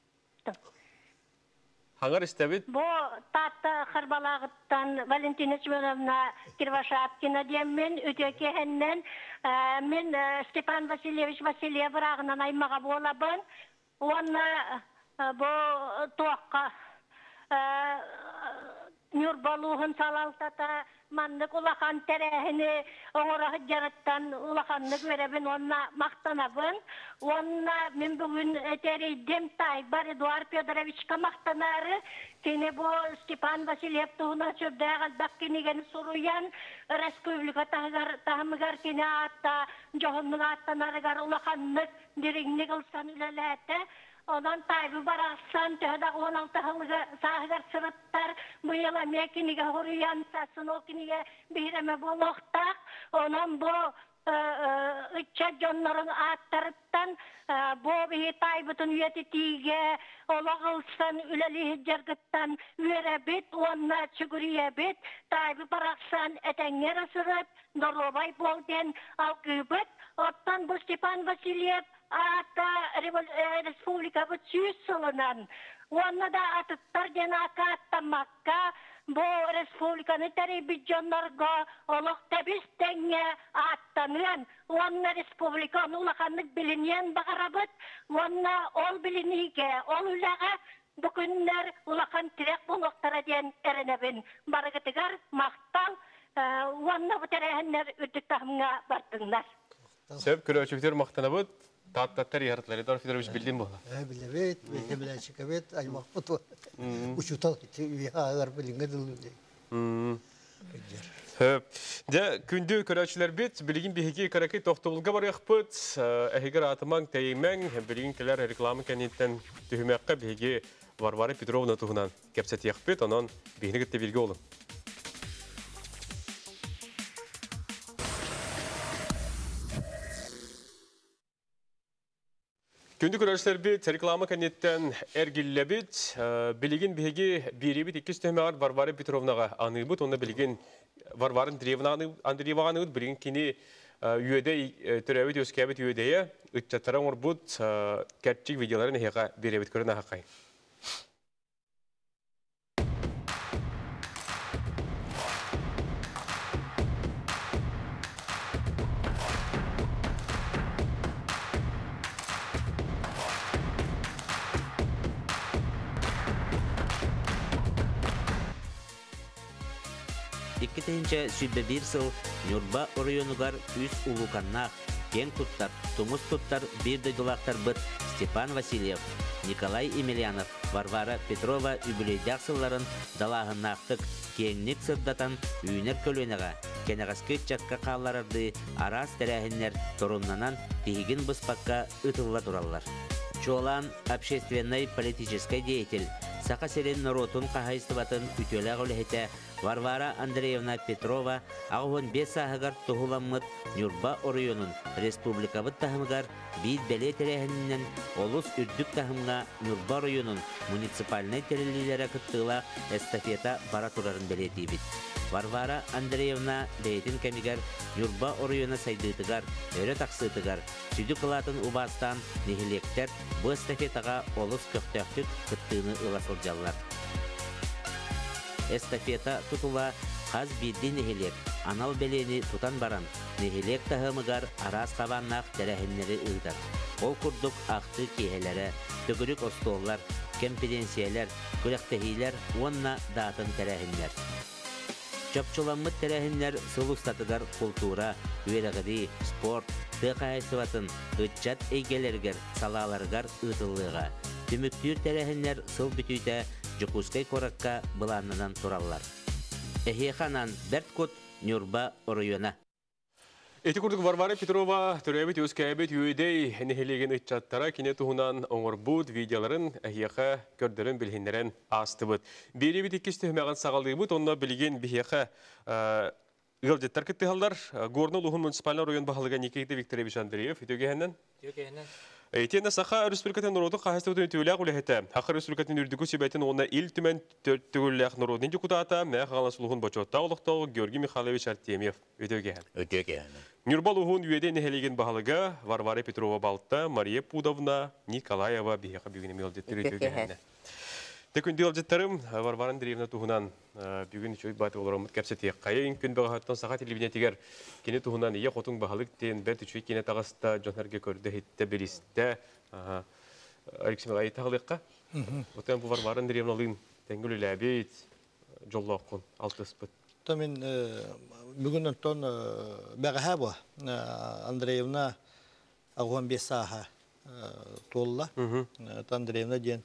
Хаңар істебет? Бұ татты қырбалағыттан Валентина Семеновна Кирвашаткина деймін өтеуке әннен. Мен Степан Васильевич Васильев рағынан аймаға болабын. Оны Бо тоққа Нюрбалуғын салалтата маннық улақан тәрәхіні оңырағы жараттан улақаннық веребін онна мақтанабын. Онна мен бүгін әтәрейдем тай бар Эдуард Федоровичка мақтанары. Кені бо Степан Васильев туғына сүрдәғ албақ кенеген сұруян республика тағымығар кені атта жоғынның аттанарығар улақаннық дереңнік ұлсан үләләті. Ondan tabi baraqsan töhda onun tahılga sahgar sırıttar bu yıla mekiniga huruyan sasın o kiniga bireme boloqtaq onun bu ıçça jonların attarıttan bu bihi taybıtın üyeti tige olağılsan üleli jargıttan verebit onna çuguriye bit tabi baraqsan etenger sırıt norobay bolden algıbıt ottan bu Stepan Vasilyev Ata Respublika bu süz sılınan. Onu da atıttar genaka attamakka bu Respublikanı televizyonlarga olaq tebis denge attanıyan. Onu Respublikanı ulakanlık bilinen bağırabıt. Onu ol bilinike, ol ulağa bu günler ulakan tirek buluqtara diyen erenebin. Barıgıtıgar, maqtal, onu bu terehenler ürdük tahımına bardınlar. Sebep körəçükler maqtanabıd. Tattattар яратылар. Эдуард Федорович билдин бу. Билебет, билебет, чекабет, аймак фото. Учутал кити яар билинге дилди. Хөп. Да күндү көрәчләр бит билигин бихеки каракай токтолга бар яхпыт. Әһигер атыман тәймән билигин келәр реклама кәнеттән төһмәккә бихеги Варвара Петровна тугынан кепсәт яхпыт, анан бихнеге тәбилге олын. Күнді көрәшілер бет, реклама кәнеттен әргілі бет, білеген беге бері бет екіз төмеғар Варвара Петровнаға аны бұд, онда білеген Варварын Андреева аны бұд, білеген кені үйеде түрәуі дөске бет үйедея, үтчаттара оңыр бұд, кәтчік видеоларын әйеға бері бет көрін ақай. Иккетенче сүббе бир сыл Нюрба районугар үс улуканнах, кен туттар, тумус туттар, бир дойдулақтар быт Степан Васильев, Николай Емельянов, Варвара Петрова үбілейдяқ сылларын далағыннақтық кеңнік сырдатан үйінер көлінеға, кенеғасқы чакка қалларарды арас тәрәхіннер торуннанан тегін бұспаққа ұтылла тураллар. Чолан общественный политический деятель сақа серен норотун қағайыстыбатын үтелі ғолехете Варвара Андреевна Петрова ағуын бес ағығар тұғыламмыт Нюрба орайонын республикабыт тахымығар бейд бәле терехінінен олыс үрдік тахымға Нюрба орайонын муниципальный терелілері күттіғыла эстафета бара тұрарын бәлеті бит. Варвара Андреевна бейтін кәмігер Нюрба орайоны сайдытығар, өрі тақсытығар, сүді қылатын ұбастан нехілектер бұл эстафетаға олыс көқтөқтік күттіғыны ұласыл жаллар. Эстафета тұтыла қаз бейді нехілек, анал бәлені тұтан баран, нехілек тағымығар арас қабаннақ тәрәхінлері ұйдар. Ол күрдік ақты кейхелері, түгірік остоллар, конференциялар, күліқтәхейлер, онна датын тәрәхінлер. Чапчыламмыт тәрәхінлер сылыстатыгар культура, үйерағыды, спорт, тұқайсыватын, үтчат эйгелергер, салаларгар ұтылыға. Түміктүйір тәрәхінлер сыл бүтүйді Жукускай коракка бұланынан тұралар. Эхеханан Берткут, Нюрба орайона. Эти курдук Варвара Петрова төрөбүт өскәбит юйдей нехилеген итчаттара кине туһунан оңорбут видеоларын эхеха көрдөрөн билһиннерен астыбыт. Беребит иккисте хмаган сагалдыбыт, онна билген бихеха ылжеттар кеттелар. Горно Лугун муниципальный район баһалыган Никита Викторович Андреев үтөгеннен. Үтөгеннен. Эйтен саха республикатын народы кахастыбытын түләк улехете. Хакы республикатын үрдүгү себетин онна ил түмен түгүлләк народын депутата Мәх Галасулугун бочотта олуктагы Георгий Михайлович Артемьев үтөгенен. Үтөгенен. Нюрба Лугун үйеден нехелеген баһалыга Варвара Петрова Балта, Мария Пудовна, Николаева бихеха бүгүн мелдеттер үтөгенен. Текүнде алжеттарым Варвара Андреевна туһунан бүгүн чөй баты олоромут кепсетек кайын күн багаттан саха телевидениетигер кине туһунан ие хотуң баһалык тен бер чөй кине тагыста жонарга көрдө хетте беристе Алексей Михайлович тагылыкка. Отен бу Варвара Андреевна лын тенгүлүләбит жоллоккун алтыспыт. Тамин бүгүн тон багаба Андреевна агон бесаха толла Андреевна ден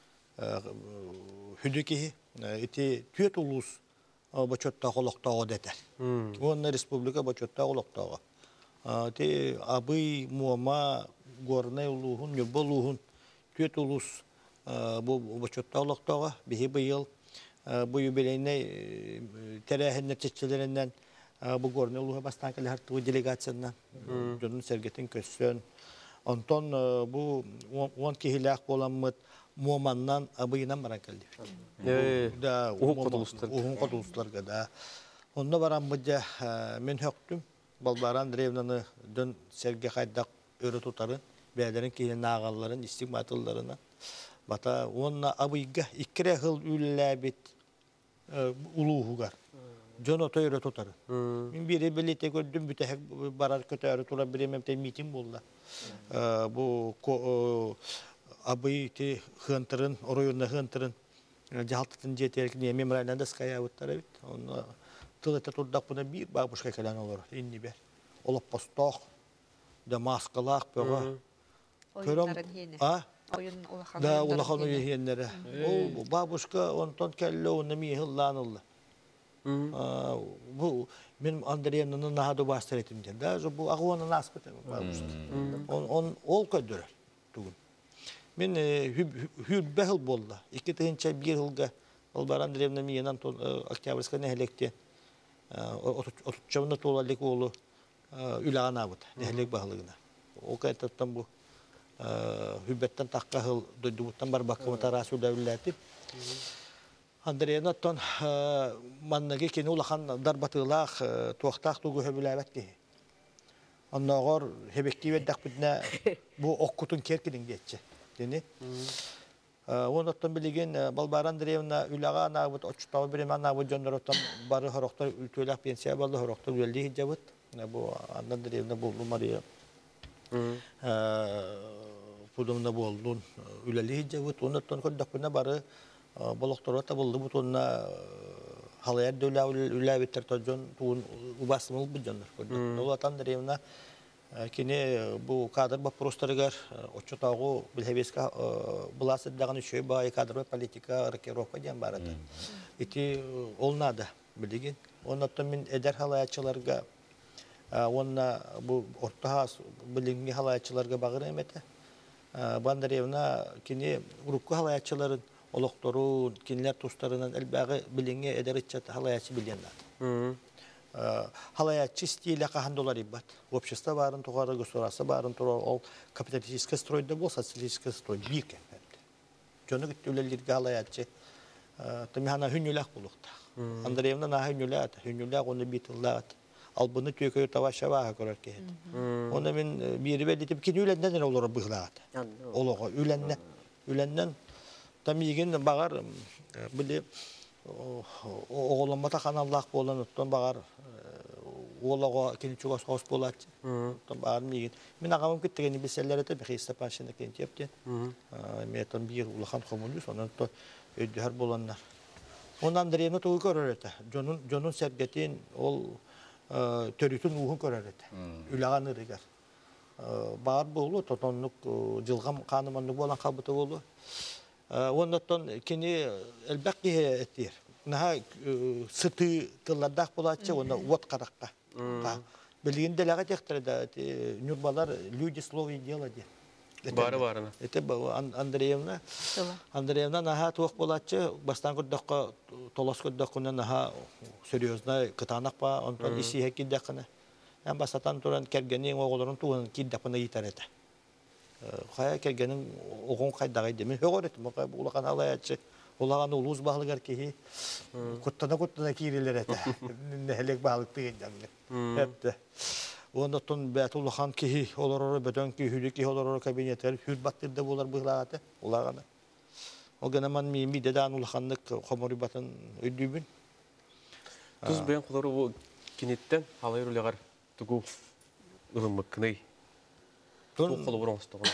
хүдікеге ити түйет улус бачотта қолықтауы дәтер. Онна республика бачотта қолықтауы. Те абый муама горнай улуғын, нюрба улуғын түйет улус бачотта қолықтауы. Бихи бұйыл бұ юбилейнай тәрәхін нәтчетчелерінен бұ горнай улуға бастан кәлі хартығы делегациядан жонын сәргетін көссен. Онтон бұ он кехіләқ боламыд Муаманнан абыйынан баран келди. Да, уһун котулустарга да. Онда баран быжа мен хөктүм. Балбара Андреевнаны дөн серге кайдак өрө тутарын, бәлерин кейин агалларын, истигматылларына. Бата онна абыйга иккире хыл үлләбит улуугар. Жоно тойрө тутарын. Мен бире белете көрдүм бүтәк барар көтөрө тура биремем те митинг болду. Бу абый те хантырын, оройонна хантырын жалтытын жетеркине меморандумда скаябыттар бит. Оны тылыта турдак буна бир бабушка келен олар. Инни бер. Олоп посток, да маскалак бага. Көрөм. А? Oyun улахан. Да, улахан ойеннере. Ол бабушка онтон келле оны михилланылды. А, бу мен Андреевнаны нахаду бастыр этим ден. Да, бу агуаны наспыт бабушка. Он он ол көдөрөр түгүн. Мен хүббәһил болду. Икки тыгынча бир жылга Варвара Андреевна менен Октябрьская нехлекте отуччабына толалык болу үләгәнә бут. Нехлек баһлыгына. О кайтаттан бу хүббәттән такка хыл дойдубуттан бар баккымта расул дәүләтип. Андреевна тон маннага кене улахан дарбатылах туактак тугы хөбүләбәтти. Аннагар хебективәддәк бүтнә бу оккутун керкидин детче. Дени. Онотон билеген Балбара Андреевна үлага набыт очтау биремен набыт жондоротон бары хорохтор үлтөлөк пенсия балды хорохтор үлелди жабыт. Бу Андреевна бу Мария. Э Пудомна болдун үлелди жабыт. Онотон көддөкүнө бары болохторота болду бутунна халаяр дөла үләбиттер тожон туун убасымыл бу жондор. Ол Андреевна Кине бу кадр вопростарыгар очотагы билебеска буласыдаган үшөй бай кадр политика рокировка ден барады. Ити ол нада билеген. Оннан мен эдер халаячыларга онна бу орта билинги халаячыларга багыр эмете. Бандаревна кине группа халаячыларын олоқтору кинилер тустарынан әлбәғы билеңе эдеритчат халаячы билендат. Халаячы стиле қахан долар иббат. Общество барын туғары, государство барын туғары, ол капиталистический стройда бол, социалистический строй бир кәмпәді. Жоны күттілелерге халаячы. Тәмі хана хүнніләк болуқта. Андреевна наға хүнніләк, хүнніләк оны битілләғат. Ал бұны түйекөй таваша баға көрер кейді. Оны мен бері бәдетіп, кен үләнден олары бұғылағат. Олығы үләнден. Үләнден тамиген бағар біле оғылымата қаналлақ болан ұттан бағар олығы кені чуғас қос болады. Ұттан бағар меген. Мен ағамым күттігені беселер еті бәқи Степаншыны кен тептен. Метон бір ұлақан коммунист, онан ұттан өйдігер боланлар. Оны Андреевна тұғы көрер еті. Жонын сәргетін ол төрүтүн уһун көрөрөт. Үләгән ырыгар. Бар болу, тотонлук жылгам каныманлык болан кабыты болу. Оннотон кини элбәкки этер. Наха сыты тыллардак булачы, онда вот каракка. Билгин делага тектерде нюрбалар люди слово и дело де. Бары барына. Это Андреевна. Андреевна наха туак булачы, бастан көрдөккө толос көрдөккүнө наха серьезно кытанак па, онтон иси хекиддакына. Ям басатан туран кергенин оголорун туун киддапына йитарета. Хая кергенин огон кайдагай деме хөгөрөт, мага улакан алаячы, улаган улуз баглыгар кихи. Коттана коттана кирилер эте. Нехелек баглык дегендер. Хепте. Онтон бәтулхан кихи олорору бөтөн кихи кихи олорору кабинеттер хүрбаттырда болар быглагаты улаганы. Ол генаман мими дедан улханнык хомори батын өйдүбүн. Туз бен кулары бу кинеттен алайыр улягар тугу ырыммыкны. Тун колу бронстогон.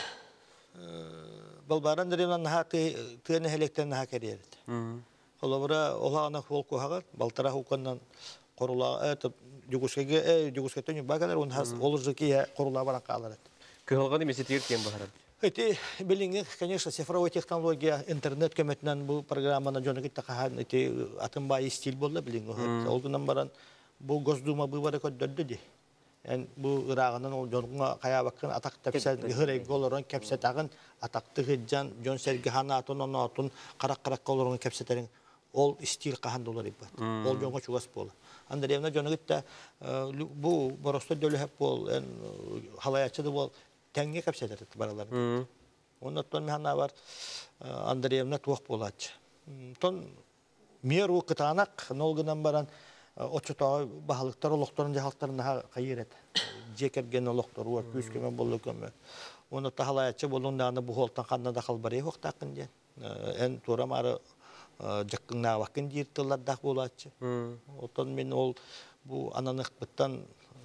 Балбаран деревнан хаты тыны хелектен ха керерет. Олобра олагана холку хагат балтара хуканнан корула это Югушкеге э Югушкетен багалар он хас олжыки корула баран калар. Кылган эмес тиер кен бахарат. Эти билинге, конечно, цифровая технология, интернет көмөтүнөн бу программаны жөнүгө такахан эти атымбай стиль болду билинге. Олгунан баран бу Госдума быбары көддөрдү ди. Эн бу ырагынан ол жонуга каябаккын атак тапса гырай голорон кепсетагын атакты гыжан жон серги ханатын онотун карак-карак голорон кепсетерин ол стиль кахан долар ибат. Ол жонго чугас болду. Андреевна жонугутта бу боросто дөлөп бол, эн халаячы бол тәңге кепсетер баралар. Оннан механа бар Андреевна туак болачы. Тон меру кытанак нолгынан баран очута бахалыктар олокторун жахалттарына кайырет. Жекерген олоктор уак күскемен болду көмө. Оны тахалаячы болунданы бу холтан кандан да калбары хоктакын же. Эн турамары жаккына вакын диртыларда болачы. Отон мен ол бу ананык быттан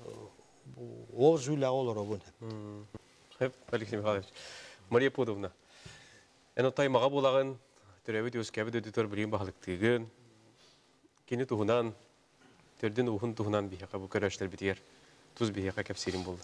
ол жуля олоро бу. Хеп, Алексей Михайлович. Мария Пудовна. Эно таймага булаган төрөбүт өскөбүт өдүтөр билим бахалыктыгын. Кени тугунан төрдүн ухун тугунан бияка бу көрөштөр битер. Туз бияка кепсирин болду.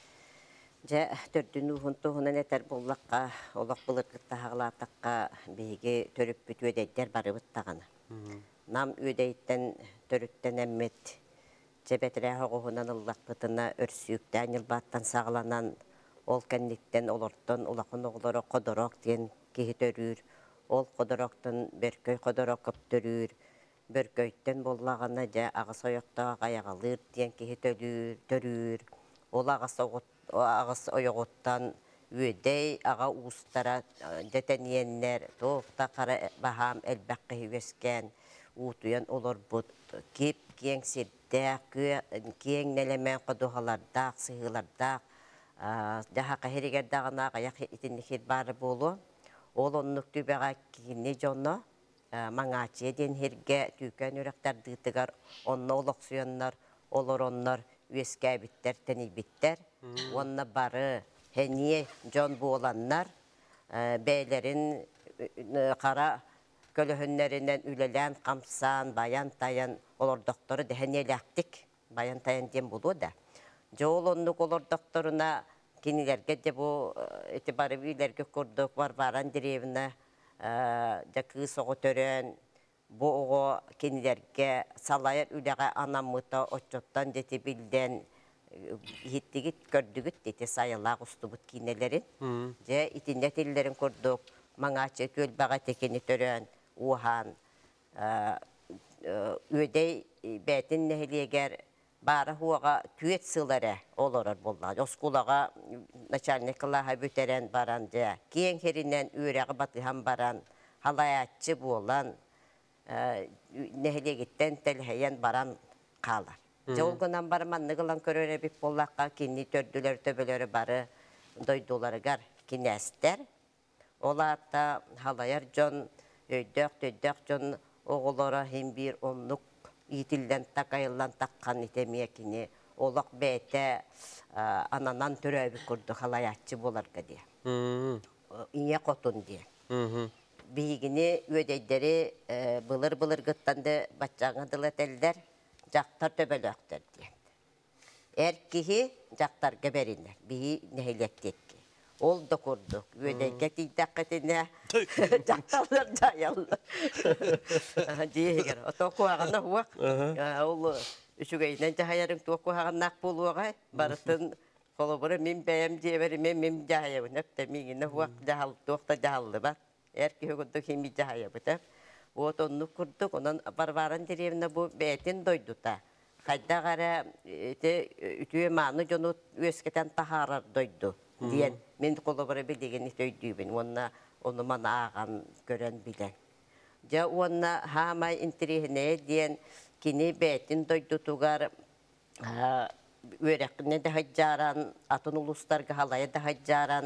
Же төрдүн ухун тугунан этер буллакка, олок булыктыкта хаглатакка биге төрүп бүтөдөйдер барыбыт таганы. Нам өдөйттен төрүттен эммет. Жебетре хогунан ыллакпытына өрсүктөн жылбаттан сагланан ол кенниктен олортон улакын оглоро кодорок деген кихи төрүр. Ол кодороктон беркөй кодорок көптөрүр. Беркөйттен боллагана же агыс оёктоо аягалыр деген кихи төрүр. Ол агыс агыс оёготтан үөдей ага устара детениеннер тоокта кара бахам элбакка хивескен утуян олорбут кеп кең сирдэ кең нелемен кодухаларда сыгыларда Jaha kahiriger dağına ayak itinlikir bari bolu. Ol onluk tübeğe kini jonna mangaçı den herge tüken yürekler dıtıgar onna oloksuyonlar olur onlar üyeske bitter teni bitter. Onna barı heniye jon bu olanlar beylerin kara kölöhünlerinden ülelen kamsan bayan tayan olur doktoru deheniye laktik bayan tayan diyen bulu da. Joğulonluk olur doktoruna kinilerge de bu itibarı bilerge kurduk var varan direvine da kız oğu tören bu oğu kinilerge salayar ülega anamıta oçottan deti bilden hittigit gördügüt deti sayılar ustubut kinelerin. Je itinetillerin kurduk маңачы төлбаға текені төрен ухан өдей бәтін нәхілегер бары хуаға түйет сылары оларар болған. Оскулаға начальникалаға бүтерен баран жа, кейін херінен үйрәғы батыған баран, халаятчы болан, нәхілегіттен тәлхейен баран қалар. Жолғынан бар маннығылан көрері біп болаққа кені төрділер төбелері бары дойдуларығар кенәстер. Оларда халаяр жон, өйдөк, төйдөк жон оғылары хем бір онлық итилден такайылан таққан итемия кені олақ бәйті ананан түрәбі күрді халаятчы боларға де. Ине қотын де. Бейгіне өдейдері бұлыр-бұлыр ғыттанды батчаңыдылы тәлдер жақтар төбелөктер де. Әркеге жақтар гәбәрінер, бейі нәхелектекке. Ол да көрдік. Өдейге тейдақ кетіне жақталар жайалды. Дейгер. Тоқу ағына хуақ. Ол үшігейінен жағайарың тоқу ағынақ болуға. Барытын қолыбыры мен бәйім дейбәрі мен мен жағайабын. Әпті меңіне хуақ тоқта жағалды бар. Әрке өгінді хеми жағайабы. Вот онны көрдік. Онын барбарын деревіне бұл бәйтін дойдыта. Қайда қара үтіе маңы жоны өскетен тахарар дойды. Диен, мен қолыбыры білдеген өйдейбін. Онна оны мана аған көрен білен. Жа онна хамай интерехіне диен кені бәйтін дойды туғар өрекіне де хаджаран, атын ұлыстарға халайы да хаджаран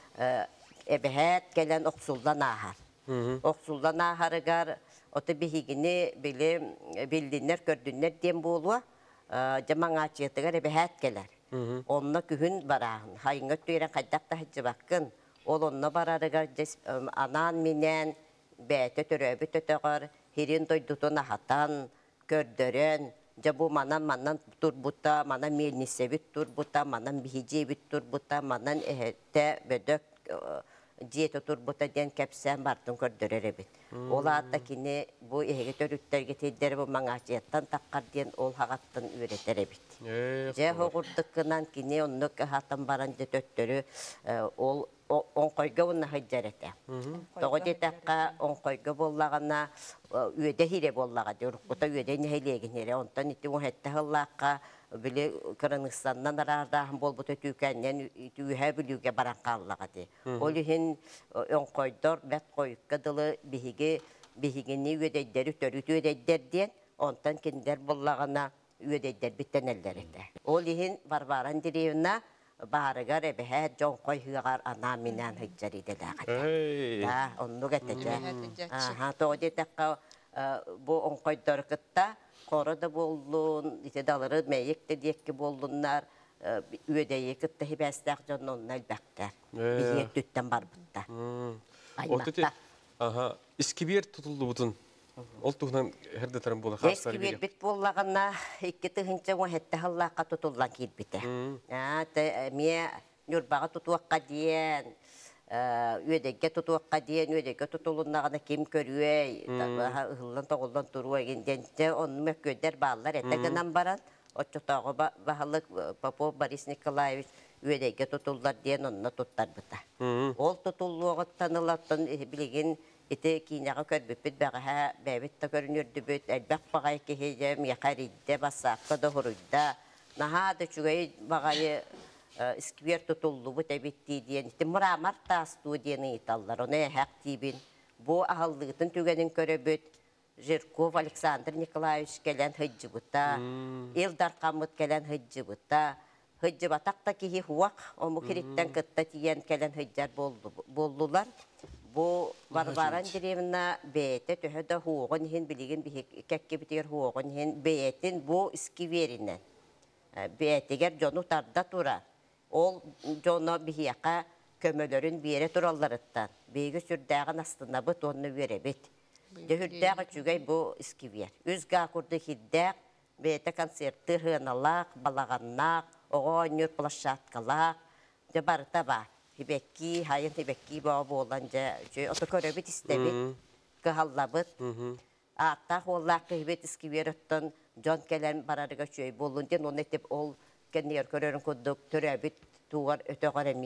әбәхәт келен оқсулдан ағар. Оқсулдан ағарығар оты бігігіне білдінер, көрдінер дем болуа жаман ачетігар әбәхәт келер. Онна күхін барағын. Хайыңа түйрен қайдақта хаджы баққын. Ол онна барарығар анан менен бәйті түрөбі төтіғар, херен дойдутын ағатан, көрдірен, жабу манан манан турбута, манан мельнисебіт турбута, манан бихиджебіт турбута, манан әхетті бөдік диета турбута ден кәпсән бартын көрдірер бит. Ол ата кені бұл әйге төрүттерге тейдері бұл маңачияттан таққар ден ол хағаттан үйретер бит. Же хоғырдықынан кені оннық хаттан баран же төттөрі ол оңқойға онна хайджар әті. Тоғы детаққа оңқойға боллағана үйеде хире боллаға де, ұрыққыта үйеде нәйлеген ере. Онтан ити оң әтті ғыллаққа білі Кыргызстаннан арарағын бол бұты түйкәннен үйе білуге баран қаллаға де. Ол үйін оңқойдор бәт қойыққа дылы бігігені үйедейдері төріт үйедейдерден, онтан кендер боллағана үйедейдер біттен әлдер әті. Ол үйін барбаран деревна барыгар әбәхә жон қойғығар ана менен хыджар иделәғады. Онны гәтәді. Тоғы детаққа бұл оңқойдор қытта Қорыда болдun, ite dalırı meyekte diyekki boldunlar, üyedeye kıtta hibestaq jön onun elbaqtar. Biyet tütten bar butta. Aymakta. Aha, iskibir tutuldu butun. Ол туғынан herде tarım bola xaslar biri. Iskibir bit bollağına iki tığınca o hette hallaqa tutullan kilbite. Mie nürbağa tutuaqqa diyen, üyedege tutuaqqa diyen, üyedege tutulunağına kim körüey, ıhıllan toğuldan turuğa gendence onu mökköder bağlar ette gınan baran. O çotağı bahalık Popov Boris Nikolaevich üyedege tutullar diyen onunla tuttar bıta. Ol tutulluğu tanılattın bilgin ite kinağa körbüpüt bağa bebet de görünürdü büt elbaq bağa keheyem yakaridde basaqqa da huruyda. Naha da çügey bağı iskver tutuldu bu tebitti diyen ite muramar tastu diyen itallar onu haq tibin. Bu ahallığıtın tügenin köröbüt Jirkov Aleksandr Nikolaevich gelen hıccı buta, Eldar Kamut gelen hıccı buta. Hıccı batakta ki huak o mukiritten kıtta diyen gelen hıccar boldular. Bu barbaran direvna beyte töhöde huğun hin biligin kekke bitiger huğun hin beytin bu iskiverinden. Beytiger jonu tarda tura. Ol jonu bihiyaka kömölörün bir yere turallarıttan. Beygi sürdağın astına bıt onu verebit. Dehürdağı çügey bu iskiver. Üzga kurdu hiddaq, beyte konserti hınalaq, balağannaq, oğun yurt plaşatkalaq, jabarıta var. Hibekki, hayın hibekki bağı olanca otoköröbit istebit, kıhallabıt. Ağtaq ollaq hibet iskiverittan, jon kelen bararıga çöy bolundan onu etip ol kendiyer körörün kudduk, töröbit tuğar ötöğar emiye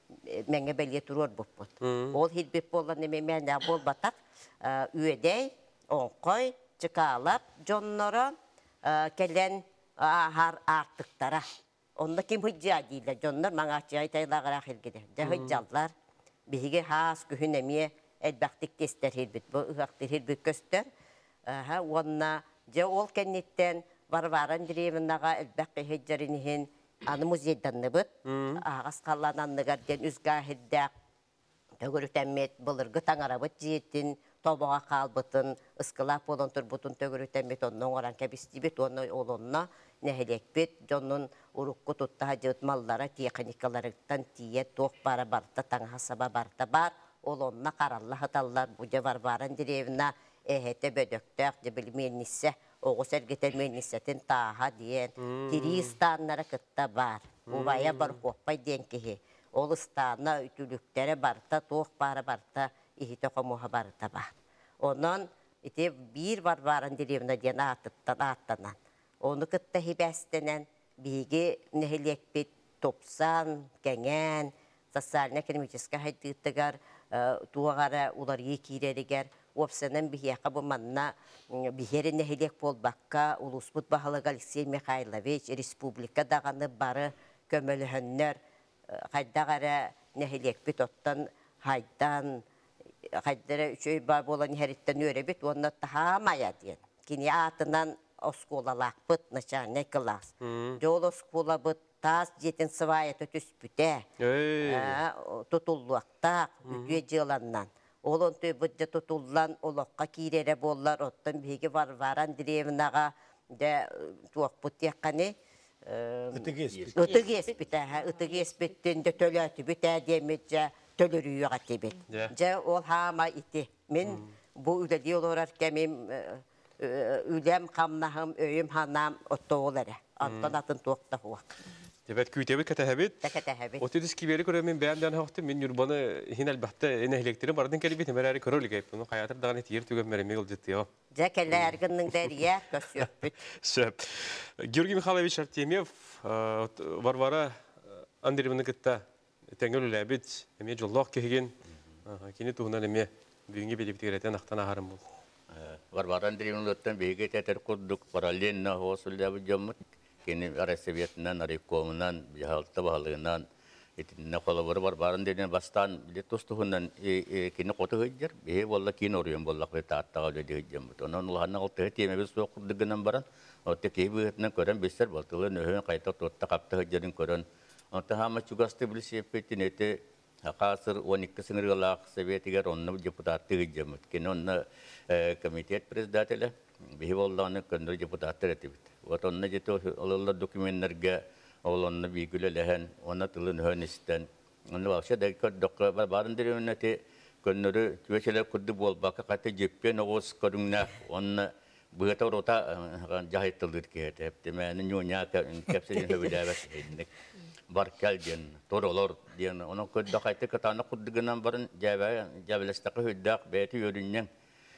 мәңе бәле турор буппут. Ол хилбеп болан неме мәнә бол батак үедей, онқой, чыкалап, жоннора келен ахар артыктара. Онда ким хыджа диле, жоннор маңачы айтайлағырақ елгеде. Жа хыджалар, биһиге хас күхін әмие әлбәқтік тестер хилбет, бұл ұғақтыр хилбет көстер. Онна, жа ол кәнеттен Варвара Андреевнаға әлбәққи хыджарынығын аны музейданны бұд, ағас қалананныгар ден үзға хиддәк, төгірітәмет бұлырғы таңарабыт жиеттін, тобаға қалбытын, ысқылап болын тұрбытын төгірітәмет онның оран кәбістебет, оны олонна нәхелекпет, жонның ұрыққы тұтта жөт маллара техникаларықтан тие тоқ бара барта, таңғасаба барта бар, олонна қаралла хыталлар, бұжа Варвара Андреевна әхеті бөдөктәк, жебілменнісі, оғыс әргетер меннісетін таға дейін, тири станнары кытта бар, ұвая бар қоқпай ден кеге. Ол станна үтіліктері барта, тоқ бары барта, ихіті қомуға барта бар. Онын бір Варвара Андреевна ден аттыттан аттанан. Оны кытта хебәстенен, биге нәхелекпет топсан, кәңән, социально-экономическа хайдыттығар, туағара улар екирерігер, Опсанан бихияқа бұманна бихері нәхелек болбаққа Улуспут бағылығы Алексей Михайлович республика дағаны бары көміліхіннер қайдағары нәхелек бет оттан хайдан қайдары үшөй бар болан хәріттен өребет, онына тахамая дейін. Кені атынан осколалақ бұт, начальный класс. Жол оскола бұт тас жетін сывайы төтіс бүте. Тұтулуақтақ, үтуе жыланнан. Олон төй бұдды тұтулан олыққа кейрере болар, оттан бейгі Варвара Андреевнаға туақ бұт еққаны ұтығы еспіт, ұтығы еспіттен де төлі әті бүт әдемет жа төлірүйі ғаты бет. Жа ол хама ити. Мен бұл үләді олар кәмем үләм қамнағым, өйім ханам отты олары. Антон атын туақта хуақ. Тәбәт күйтәбет кәтәһәбет. Тәкәтәһәбет. Отыз кибері көрәмен бәйәмдән хавты мен юрбаны хин әлбәхтә энәһлектере бардын кәлбит мәләре көрөлі гәйп. Оны хаятыр даган тиер түгәм мәреме ул җитте я. Җәкәлә әргеннең дәрия көсөпбит. Шәп. Георгий Михайлович Артемьев Варвара Андреевна китта тәңгәлү ләбит, әме җоллак кеген. Кине тугынан әме бүгенге белеп тигәрәтән ахтана харым бул. Варвара Андреевна оттан беге тәтер курдук параллельно хосулда җаммат. Kini Araseviyetinden, Arikomundan, Bihalta Bahalığından, etinne kolabora var. Barın denen bastan bile tostuğundan kini kotu hıccar. Bihe valla kini oruyum bollak ve taattağı öyle hıccar. Onun ulağına altı hıccar. Biz soğukurdığından baran. Otta kebi hıccarından kören bizler baltılı nöhün kayta totta kapta hıccarın kören. Otta hama çugastı bilisi yapıtın eti Hakasır on iki sınırlılak seviyetiger onunla deputatı hıccar. Kini onunla komitet prezidatiyle bihe vallağını köndür deputatı etibit. Onunla jitu Allah dokumenlerge olanı bilgiyle lehen ona tılın hönisten. Onu vakşa dakika dakika barın derine te köndürü tüveçler kurdu bol baka katı cepken oğuz karunna ona bıhta rota cahit tıldır ki hep temenin nyonya kapsayın hüvidavet edindik. Barkal diyen torolor diyen ona kurdu dakika katana kurdu gınan barın cevay cevlestakı hüddak beyti yürünyen.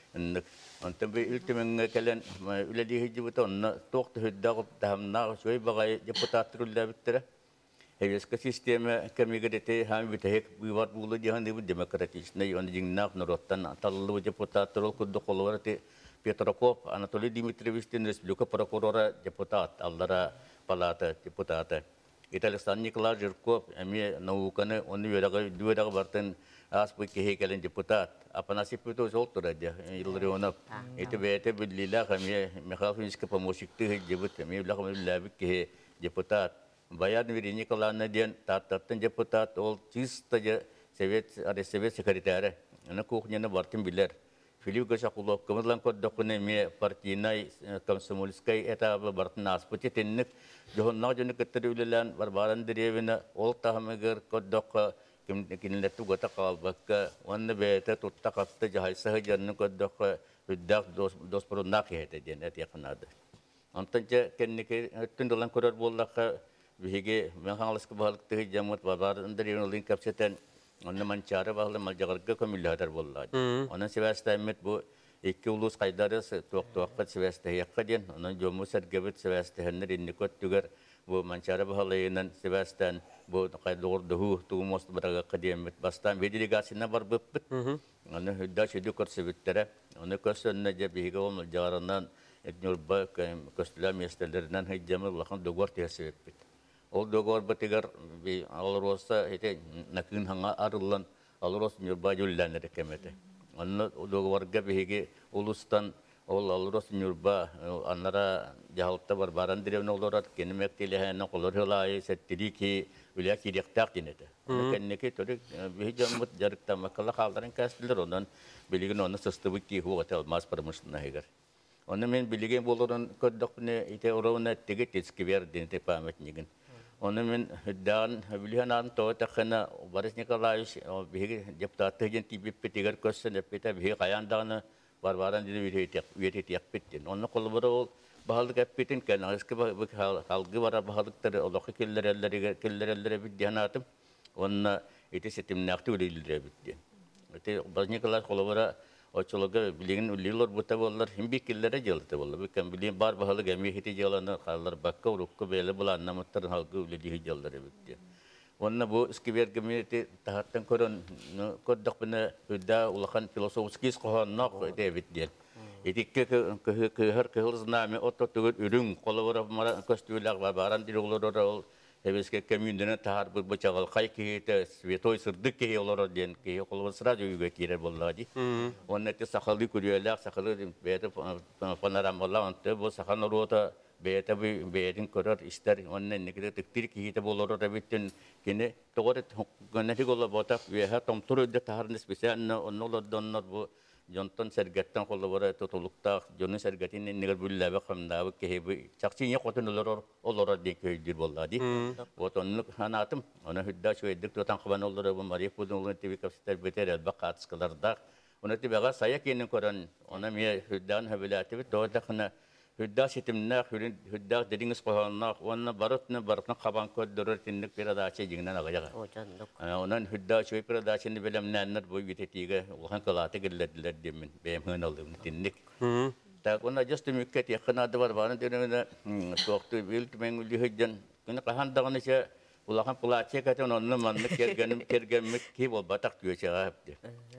Antam bir iltimen kelen üledi hicibut onna toqtu hüddaq tahamna şoy bagay deputatrulla bittire. Heveska sisteme kemigedete ham bitehek biwat bulu jahan dibu demokratisne yon jingnak norottan tallu deputatrol kuddu kolwarate Petrokov Anatoly Dimitrievic'in Respublika prokurora deputat allara palata deputata. İtalyan Nikolay Zhirkov emi naukanı onu yöraga düveraga barten asbu kehekelen deputat. Apanasi puto zoltur aja ilrionap. Itu bete bilila kami Mikhail Finski помощник jebut kami bilang kami labik kehe deputat. Bayan veri Nikolay Nadian tatatan deputat ol çiz taja Sovet ada Sovet sekreteri. Ana kuhnya barten biler. Filip Gasakulov kemudian kod dokumen partinai Komsomolskaya eta barten asputi tennik johon najon keterulan Varbara Andreevna ol tahmeger kod dok kinletu gota kalbak wanne bete tutta kapta jahai sahajan kod dok hüddak dos dos perundak hete jenet yaknada. Antonca kennike tundulan korar bollak bihige menghalas kebalak teh jamut Varbara Andreevna link kapseten Onun mancara bahla maljagarga komilhatar bollad. Onun sevasta emet bu iki ulus kaydarı tuak tuakat sevasta yakadien. Onun jomu sergebet sevasta henner indikot tugar bu mancara bahalayınan Sebastian bu kaydoğur duhu tuğumos bıraga kıdiyemet bastan bir delegasına var bıppıt. Onu hüdda şöyle körsebüttere. Onu körsönne de bihiga olma jarından etnurba köstüler mestelerinden hıccamı lakan dogor tesebüt. O dogor batigar bir alır olsa ete nakın hanga arılan alır olsa nurba yollanır kemete. Onu dogorga bihiga ulustan ol alır olsa nurba anlara jahaltta var baran direvne olarak kenemek tilehene kolor hılay settiri ki Üle kiriktak dinedi. Onu kendine törük bir camut jarıkta makala kaldıran kestiler ondan bilgin onu sıstıbı ki hu otel mas paramışına heger. Onu men bilgin bolorun kodok ne ite orona tege teski ver dinte pamet nigin. Onu men dan bilihan an to takana baris nikalayış bir deputat gen tibi petigar kosen epita bir kayandan barbaran dili bir tek bir tek pittin. Onu kolbara bahalık epitin kan eski bak halgı var bahalıkları Allah'ı killer elleri killer elleri bir diyanatım onna iti setim nakti ulilere bitti. Iti bazı kalar kolabora oçologa bilgin ulilor buta bollar himbi killere jaltı bollar. Bikan bilgin bar bahalık emi hiti jalanlar kallar bakka urukku bele bulan namattar halgı ulili jalları bitti. Onna bu eskiver community tahattan koron koddak bena hüda ulakan filosofskis kohon nok ite bitti. Iti ke ke ke her ke hırs nami oto tugut ürün kolabora mara kostüler var baran dilolor hebeske komününe tahar bu bıçagal kay ki te svetoy sırdık ki olor den ki kolabora sıra yüge kirer bolladı. Onna te sakalı kuruylar sakalı beyte panoramalar ante bu sakan rota beyte bir beytin kurar ister onna ne kadar tıktır ki te bolor rabitten kine togoret göneti golla bota ve ha tom turu de tahar nisbisen onnolar donlar bu Jonton sergattan kolabora totolukta jonun sergatin negar bulla ba khamda ke hebi chakchi ya qotun olor olor de ke dir bolladi otonluk hanatım ona hüdda şu eddik totan khaban olor bu mari kudun tibi kapsitar beter baqat skalarda ona tibaga saya kenin koran ona mi hüddan habilati bi to dakhna hüdda sitimna hüdda dediniz qohanna ona barotna barotna khaban ko dorortinlik pirada che jingna agaja onan hüdda şu pirada çeni belem nannar bu bitetiga ohan kalate gelediler demin benim hın aldım tinnik ta ona just mükket yakına da var bana denene soktu bilt menguli hıccan kına kahan da ne şey ulakan pulache kate onunla manlık kergenim kergemek ki bol batak diyor şey yaptı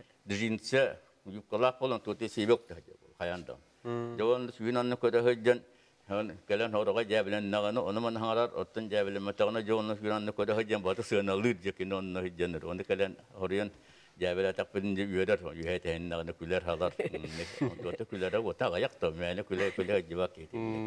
dijinse yukalak falan tuti sibok da hayanda Jawan suinan ko da hajjan han kalan horoga jabilan nagano onaman harar otten jabilan matagna jawan suinan ko da hajjan bata sena lid jakin on hajjan on kalan horian jabila takpin yudar yuhet hen nagana kular halar to kular wa ta gayak to mena kular kular jibaki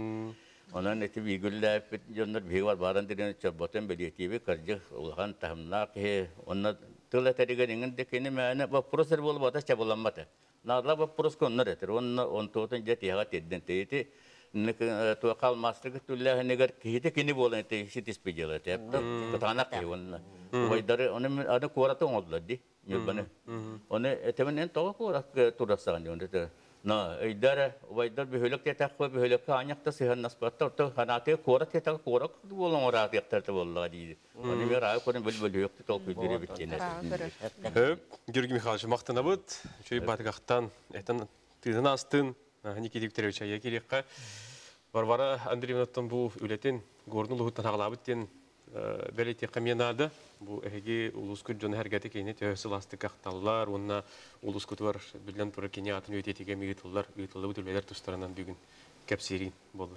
onan eti bigulla pit jonnar bhiwar baran din chaboten beliti be karja ulhan tahmna ke onna tula tadiga ningen de kene mena ba process bol bata chabolamata Narla bu proskon neredir? Onun on to'rtinchi jatiyaga tedden nek to qal masterga tullah negar kihite kini bolan te sitis pejala te katana ke on vaydar on ada korata oldu yobane on etemen to korak turasani on te na idara vaydar behölek te takwa behölek anyak ta sehan naspatta to hanate korak te tak korak bolan orak yaktar te wallahi on bir ay konen bel bel yok te tol pidire bitene Hep Георгий Михайлович мақтанабыт, чөй батгақтан, этан тыдын астын, Никита Викторович ая керекқа. Варвара Андреевнаттан бұл үлетін горны лұғыттан ағылабыт ден бәлеті қаменады. Бұл әйге ұлыс күт жоны әргәті кейіне тәуісі ласты қақталылар, онына ұлыс күт бар білден тұры кене атын өтетеге мегетілдер, өйтілді бұт үлбәлер тұстарынан бүгін кәпсерин болды.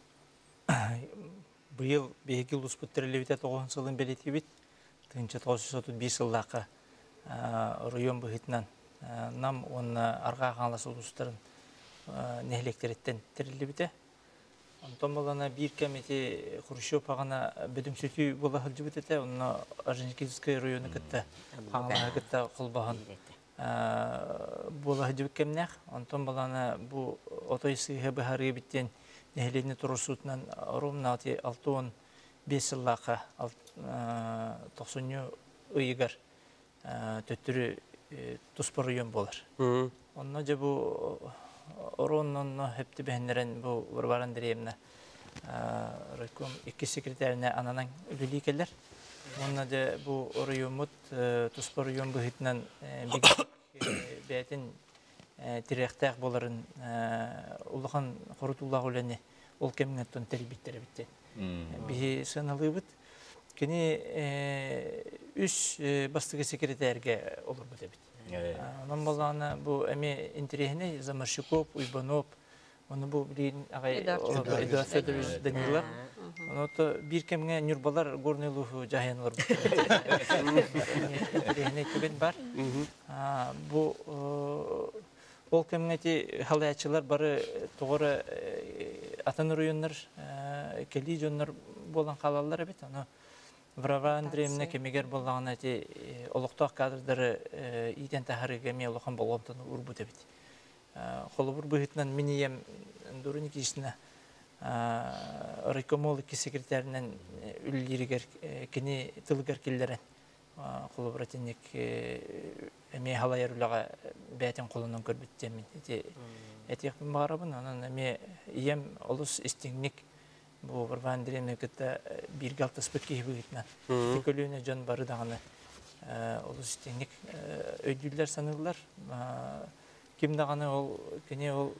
Бұйыл бейгі ұлыс бұттырылы бітет оғын сылын бәлеті бит, тыңча тоғыз жүз отыз бес жылдақы район бұхытынан нам оны арға қаңласы ұлыстарын нәхлектереттен тірілі біте. Онтан болана бір кәметі Хрущев ағана бөдің сөті бола қылжы бітеті, оны Орджоникидскай районы кітті қаңлаға кітті құлбағын бола қылжы біткемнәқ. Онтан болана бұл отойсыға бұхары біттен нәхлені тұрысуытынан ұрымын алты он бес жыллақы тоқсан ұйығар төттүрү туспор район болар. Онна же бу ороннон хепти бехнерен бу Варвара Андреевна райком iki секретаріне ананан үлілі келер. Онна же бу районмут туспор район бұхытынан бәйтін тиректәк боларын улахан хорутуллах үләне ол кемнеттон тербиттер битте. Бихи сыналыбыт. Кини үс бастыгы секретарьге olur bu debit. Onun balağına bu emi interihine Zamarşikov, Uybanov, onu bu bilin ağay Eduard Fedorovic Danilov. Onu da bir kemge nürbalar gornuluhu cahiyanlar bu. Interihine tüben var. Bu ol kemgeti halayatçılar barı doğru atan rayonlar, keliyonlar bolan halalar evet onu. Врава Андреевна кемегер болғаны әте олықтақ кадрдары иден тәхіріге ме олыққан болғантыны ұрбы дебет. Қолы бұр бұғытынан менейем дұрыны кейсіне райкомолыки секретарынан үлілерігер кені тылығар келдерін қолы бұр әтенек әме халайар үліға бәтен қолынан көрбіттемін. Әтеқпін бағарабын, оның әме ием олыс істеңнік bu Варвара Андреевна кытта bir galta spetki hibitna. Текөлүнө жон бары даганы. Олус теңик өйдүлөр санылар. Ким даганы ол кене ол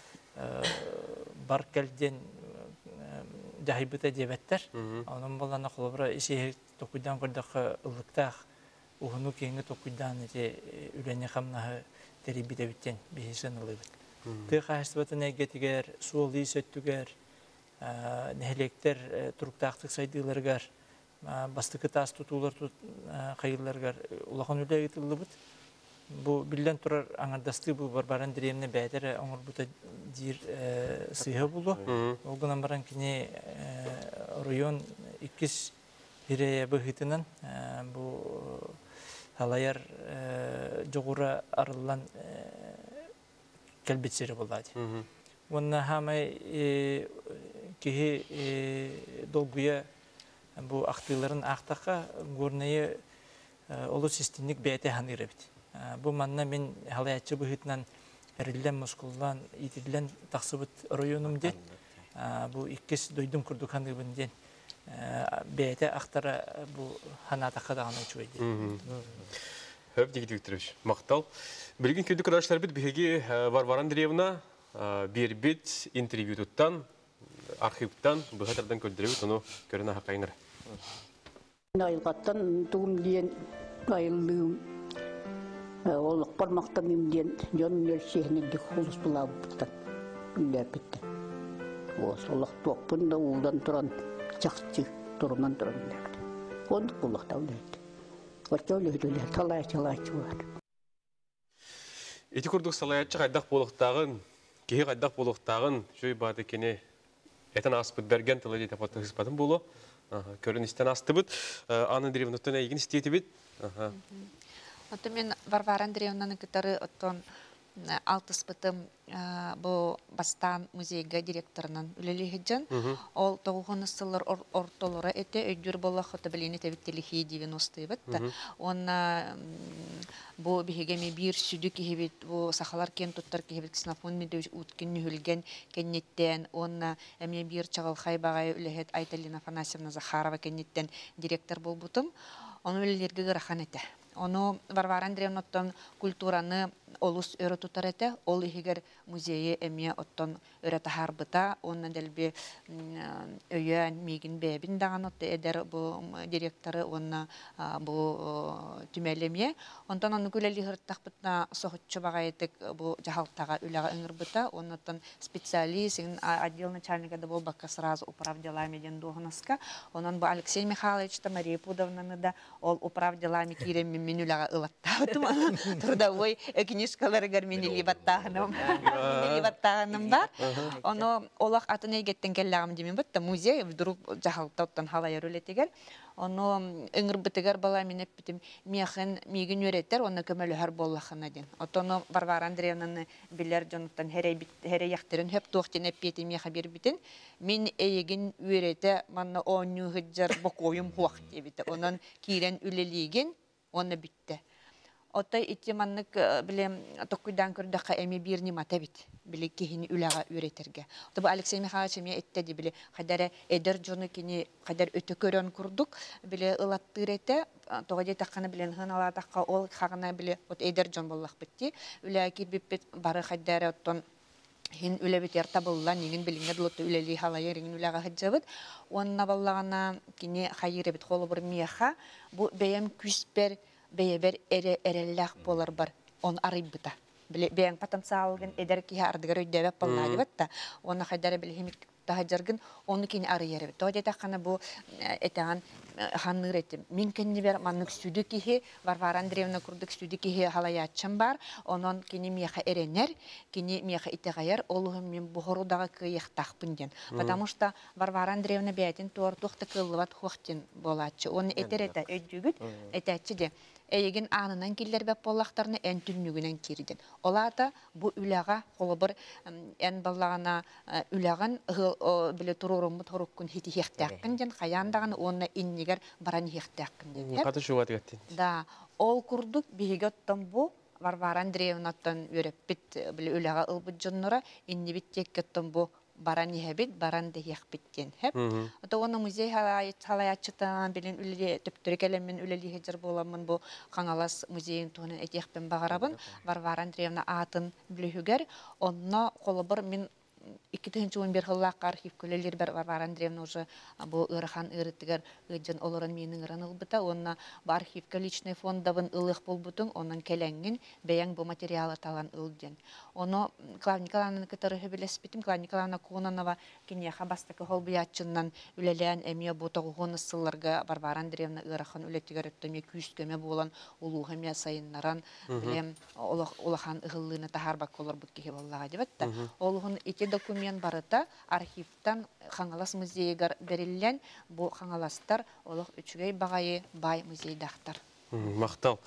бар келден жайбыта дебеттер. Анын балана колобра иши токуйдан көрдөк ылыктак ухуну кеңге токуйдан эте үлене хамнахы терибите биттен бисен ылыбыт. Ты хастыбатын эгетигер, суолы сөттүгер нәһелектер туруктактык сайдыларгар бастыкы тас тутулар кайыларгар улахан үле айтылыбыт. Бу билден турар аңардасты бу Варвара Андреевна бәдер оңор бута дир сыйы булу. Ол гынан баран кини район иккис бирея быхытынан бу халаяр жогура арылан келбетсери булады. Онна хамай кихи долгуя бу актыларын актака горнайы олу системник бәйте ханырыбыт. Бу манна мен халаячы быхытынан эрилден мускулдан итирлен таксыбыт районум ден. Бу иккис дойдум курдук ханыбын ден. Бәйте актара бу ханатака даганы чуйды. Хөп дигит Викторович, мактал. Билген күндүк кырдаштар бит биһиги Варвара Андреевна bir bit interview tutan arxivdan bu xatardan köldürüp onu görünə haqayınır. Ayılqattan tuğum diyen ayıllığım olaq parmaqta mim diyen jon nörsehine dik xulus bulabıttan ülləpittan. Oğuz olaq toqpun da uğuldan turan çaqçı turundan turan ülləpti. Onduk bulaqta ülləpti. Orta ülləpti ülləpti talay çalayçı var. Eti kurduk salayatçı qaydaq boluqtağın Кеһи гайдак болуктагын жөй бады кене этен аспыт берген тылы дейт апаты хыспатын болу. Көрін істен астыбыт. Анна Андреевна оттон әйгін істейті бит. Отто мен Варвара Андреевнаны кытары оттон алтыспытым бу бастан музейга директорынан үлелихиджан. Ол тоғуғын ысылыр ортолора эте өйдүр болақ оты білені тәбіттелихи девяностые бит. Онна бу бихегеме бир сүдү кихибит, бу сахалар кен туттар кихибит ксенофон медөж уткин нүхілген кеннеттен. Онна әме бир чағылхай бағай үлехет Айталина Афанасьевна Захарова кеннеттен директор бол бутым. Оны үлелерге ғырахан эте. Оны Варвара Андреевна оттон культураны олус өрі тұтар әті, ол егер музейі әме оттон өрі тахар бұта, онын дәлбе өйен мегін бәбін даған отты әдер бұл директоры онына бұл түмәлеме. Онтан оны күләлі ғырттақ бұтына соғытшы баға етік бұл жағалттаға үліға өңір бұта, онын специалист, отдел начальника да бұл баққа сразу управ делами ден доғынаска. Онын бұл Алексей Михайлович та Мария Пудовнаны да ол управ делами кейрем мен үліға ұлаттағытым. Трудовой книжкаларыгар менели баттағыным. Менели баттағыным бар. Оны олақ атын егеттен келлағым демен бітті. Музей вдруг жағалта оттан халайыр өлетегер. Оны өңір бітігер бала мен әппітім мияқын мейгін өреттер, оны көмөлі әр боллақына ден. Отоны Варвара Андреевнаны білер жоныттан хәрі яқтырын хөп тоқтен әппеті мияқа бер бітін. Мен әйегін өреті манна оңы ғыджар бақойым хуақ дебіті. Онын кейрен үлелеген, оны бітті. Оттай итти маннык билем токуйдан көрдөккө эми бир нимата бит. Биле кихини үлага үретерге. Отто Алексей Михайлович эми эттеди биле кадар эдер жону кини кадар өтө көрөн курдук. Биле ылаттырете тогаде такканы билен хынала такка ол хагына биле от эдер жон боллак битти. Үлага кирбип бары кадар оттон Хин үлебитер табылла нигин билиңе дулотта үлели халайы ригин үлага хаджабыт. Онна баллагана кини хайыры бит холы бир мияха. Бу бейем күспер бейебер эре эреллах болар бар. Он арыбыта. Бейем потенциалын эдер ки ардыгар өйдөбөп боллады битта. Онна хайдары билхимик тахаджаргын оны кини арыйыр. Тоодета кана бу этаган ханныр этим. Мин кини бер маннык сүдү кихи Варвара Андреевна курдук сүдү кихи халаячым бар. Онон кини мияха эренер, кини мияха итегайер, олугун мен бухорудага кыйыктакпын ден. Потому что Варвара Андреевна бәйтин туортухта кыллыбат хуактин болачы. Оны этер эте өйдүгүт этечи де. Эйген анынан киллер бәп боллақтарыны ән түннүгінен керден. Олата бу үләға қолыбыр ән баллағана үләған біле тұрурымы тұруккун хити хектәккін ден, қаяндағаны онына иннегер баран хектәккін ден. Қаты шуғат еттен? Да, ол күрдік бейге оттан бу Варвара Андреевнаттан өреппіт біле үләға ылбыт жоннора, инне биттек оттан бу баран ехебит, баран дехек биттен хеп. Ото оны музей халаячытан билин үлелі төптөрік әлеммен үлелі хеджер боламын бу Қаңалас музейін туғынан этехпен бағарабын. Варвара Андреевна атын білігігер. Онна қолыбыр мен iki bin on bir hıllak arxiv kölelер бар Варвара Андреевна уже бу ырхан ырытыгар ыджан олоран менің ыран ылбыта. Онна бу архивка личный фондабын ылық болбутун, онан келеңгин бәяң бу материалы талан ылден. Оны Клава Николаевна кытары хөбелеспетим. Клава Николаевна Кононова кинеха бастакы холбуячыннан үлелән әмия бу тоғуғын ысылларга Варвара Андреевна ырхан үлеттігер өттөме күскөме болан улуғымя сайыннаран білем олахан ығыллыны тахарбак олар бұт кеге боллаға дебетті. Олуғын ити документ барыта архивтан Қаңалас музейгар берілген бу Қаңаластар олық үчігей бағайы бай музейдақтар. Мақтал.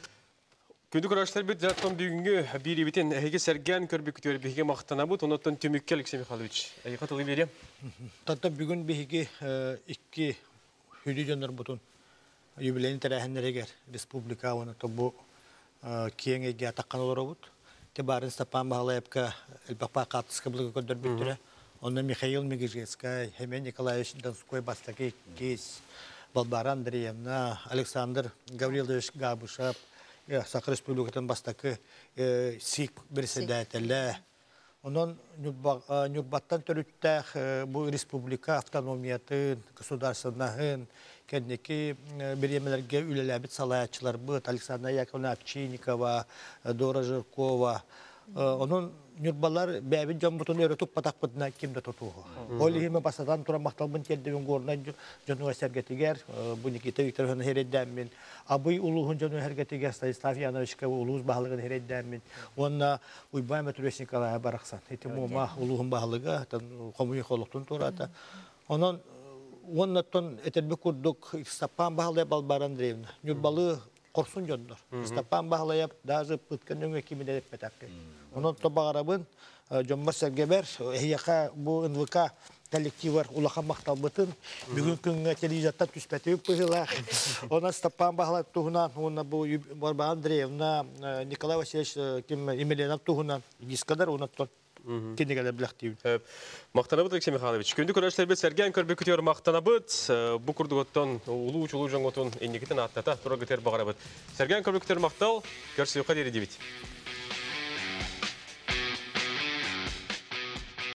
Күнді күрәштер бет жаттан бүгінгі бір ебетен әйге сәрген көрбі күтері бейге мақтана бұд, онаттан төмекке Алексей Михайлович. Әйге қатылы берем? Тата бүгін бейге ikki хүді жондар бұтын юбилейні тәрәхінлерегер республика онаты бұл кейін әйге атаққан олары бұд. Тебарын Стапан Бағалаевка әлбақпа қатысқа бұлығы көдір бүттірі. Оны Михаил Мегежецкай, Хемен Николаевич Донской бастаки кейс, Варвара Андреевна, Александр Гаврилович Габушев, Сақыр Республикатын бастакы сик бірседәтелі. Онын Нюрбаттан төріттәқ бұл республика автономиятын, государственнағын, кәндекі беремелерге үлеләбіт салаячылар бұд, Александра Яковлевна Овчинникова, Дора Жиркова. Onun nürbалар бәбин жамбутун өрөтүп патакпытына кимде тотуғы. Ол ихиме басадан тура мақталбын келдебін горна жонуға сәргетігер, bu Nikita Viktorovna hereddenmin. Абый улуғын жонуға сәргетігер Станислав Яновичка улуғыз бағылығын hereddenmin. Онна Уйбай Матурес Николая барақсан. Эти мома улуғын бағылыға, қомуи қолықтың турата. Онын оннаттон этербі күрдік Стапан бағылай Балбар Андреевна. Нюрбалы Корсун жондар. Стапан бағылайып, даже пыткан өңе кемеде деп бетаққы. Onun tabağarabın Jombar Sergeber, hiyaka bu N V K kollektivar ulakan maktabıtın bugün gün televizyonda tüspeti pıhılar. Ona Stapan bağlar tuğunan, ona bu Varbara Andreevna, Nikolay Vasilyevich kim Emelianov tuğunan, diskadar ona ton. Kendine bilaktiv. Maqtanabıt Alexey Mihайлович. Күнді көрәшілер бет сәрген көрбе күтер мақтанабыт. Бұ күрдігіттен ұлу ұчылу жаңғытын еннекетін аттата тұра күтер бағарабыт. Сәрген көрбе күтер мақтал, көрсі ұқа дері дебет.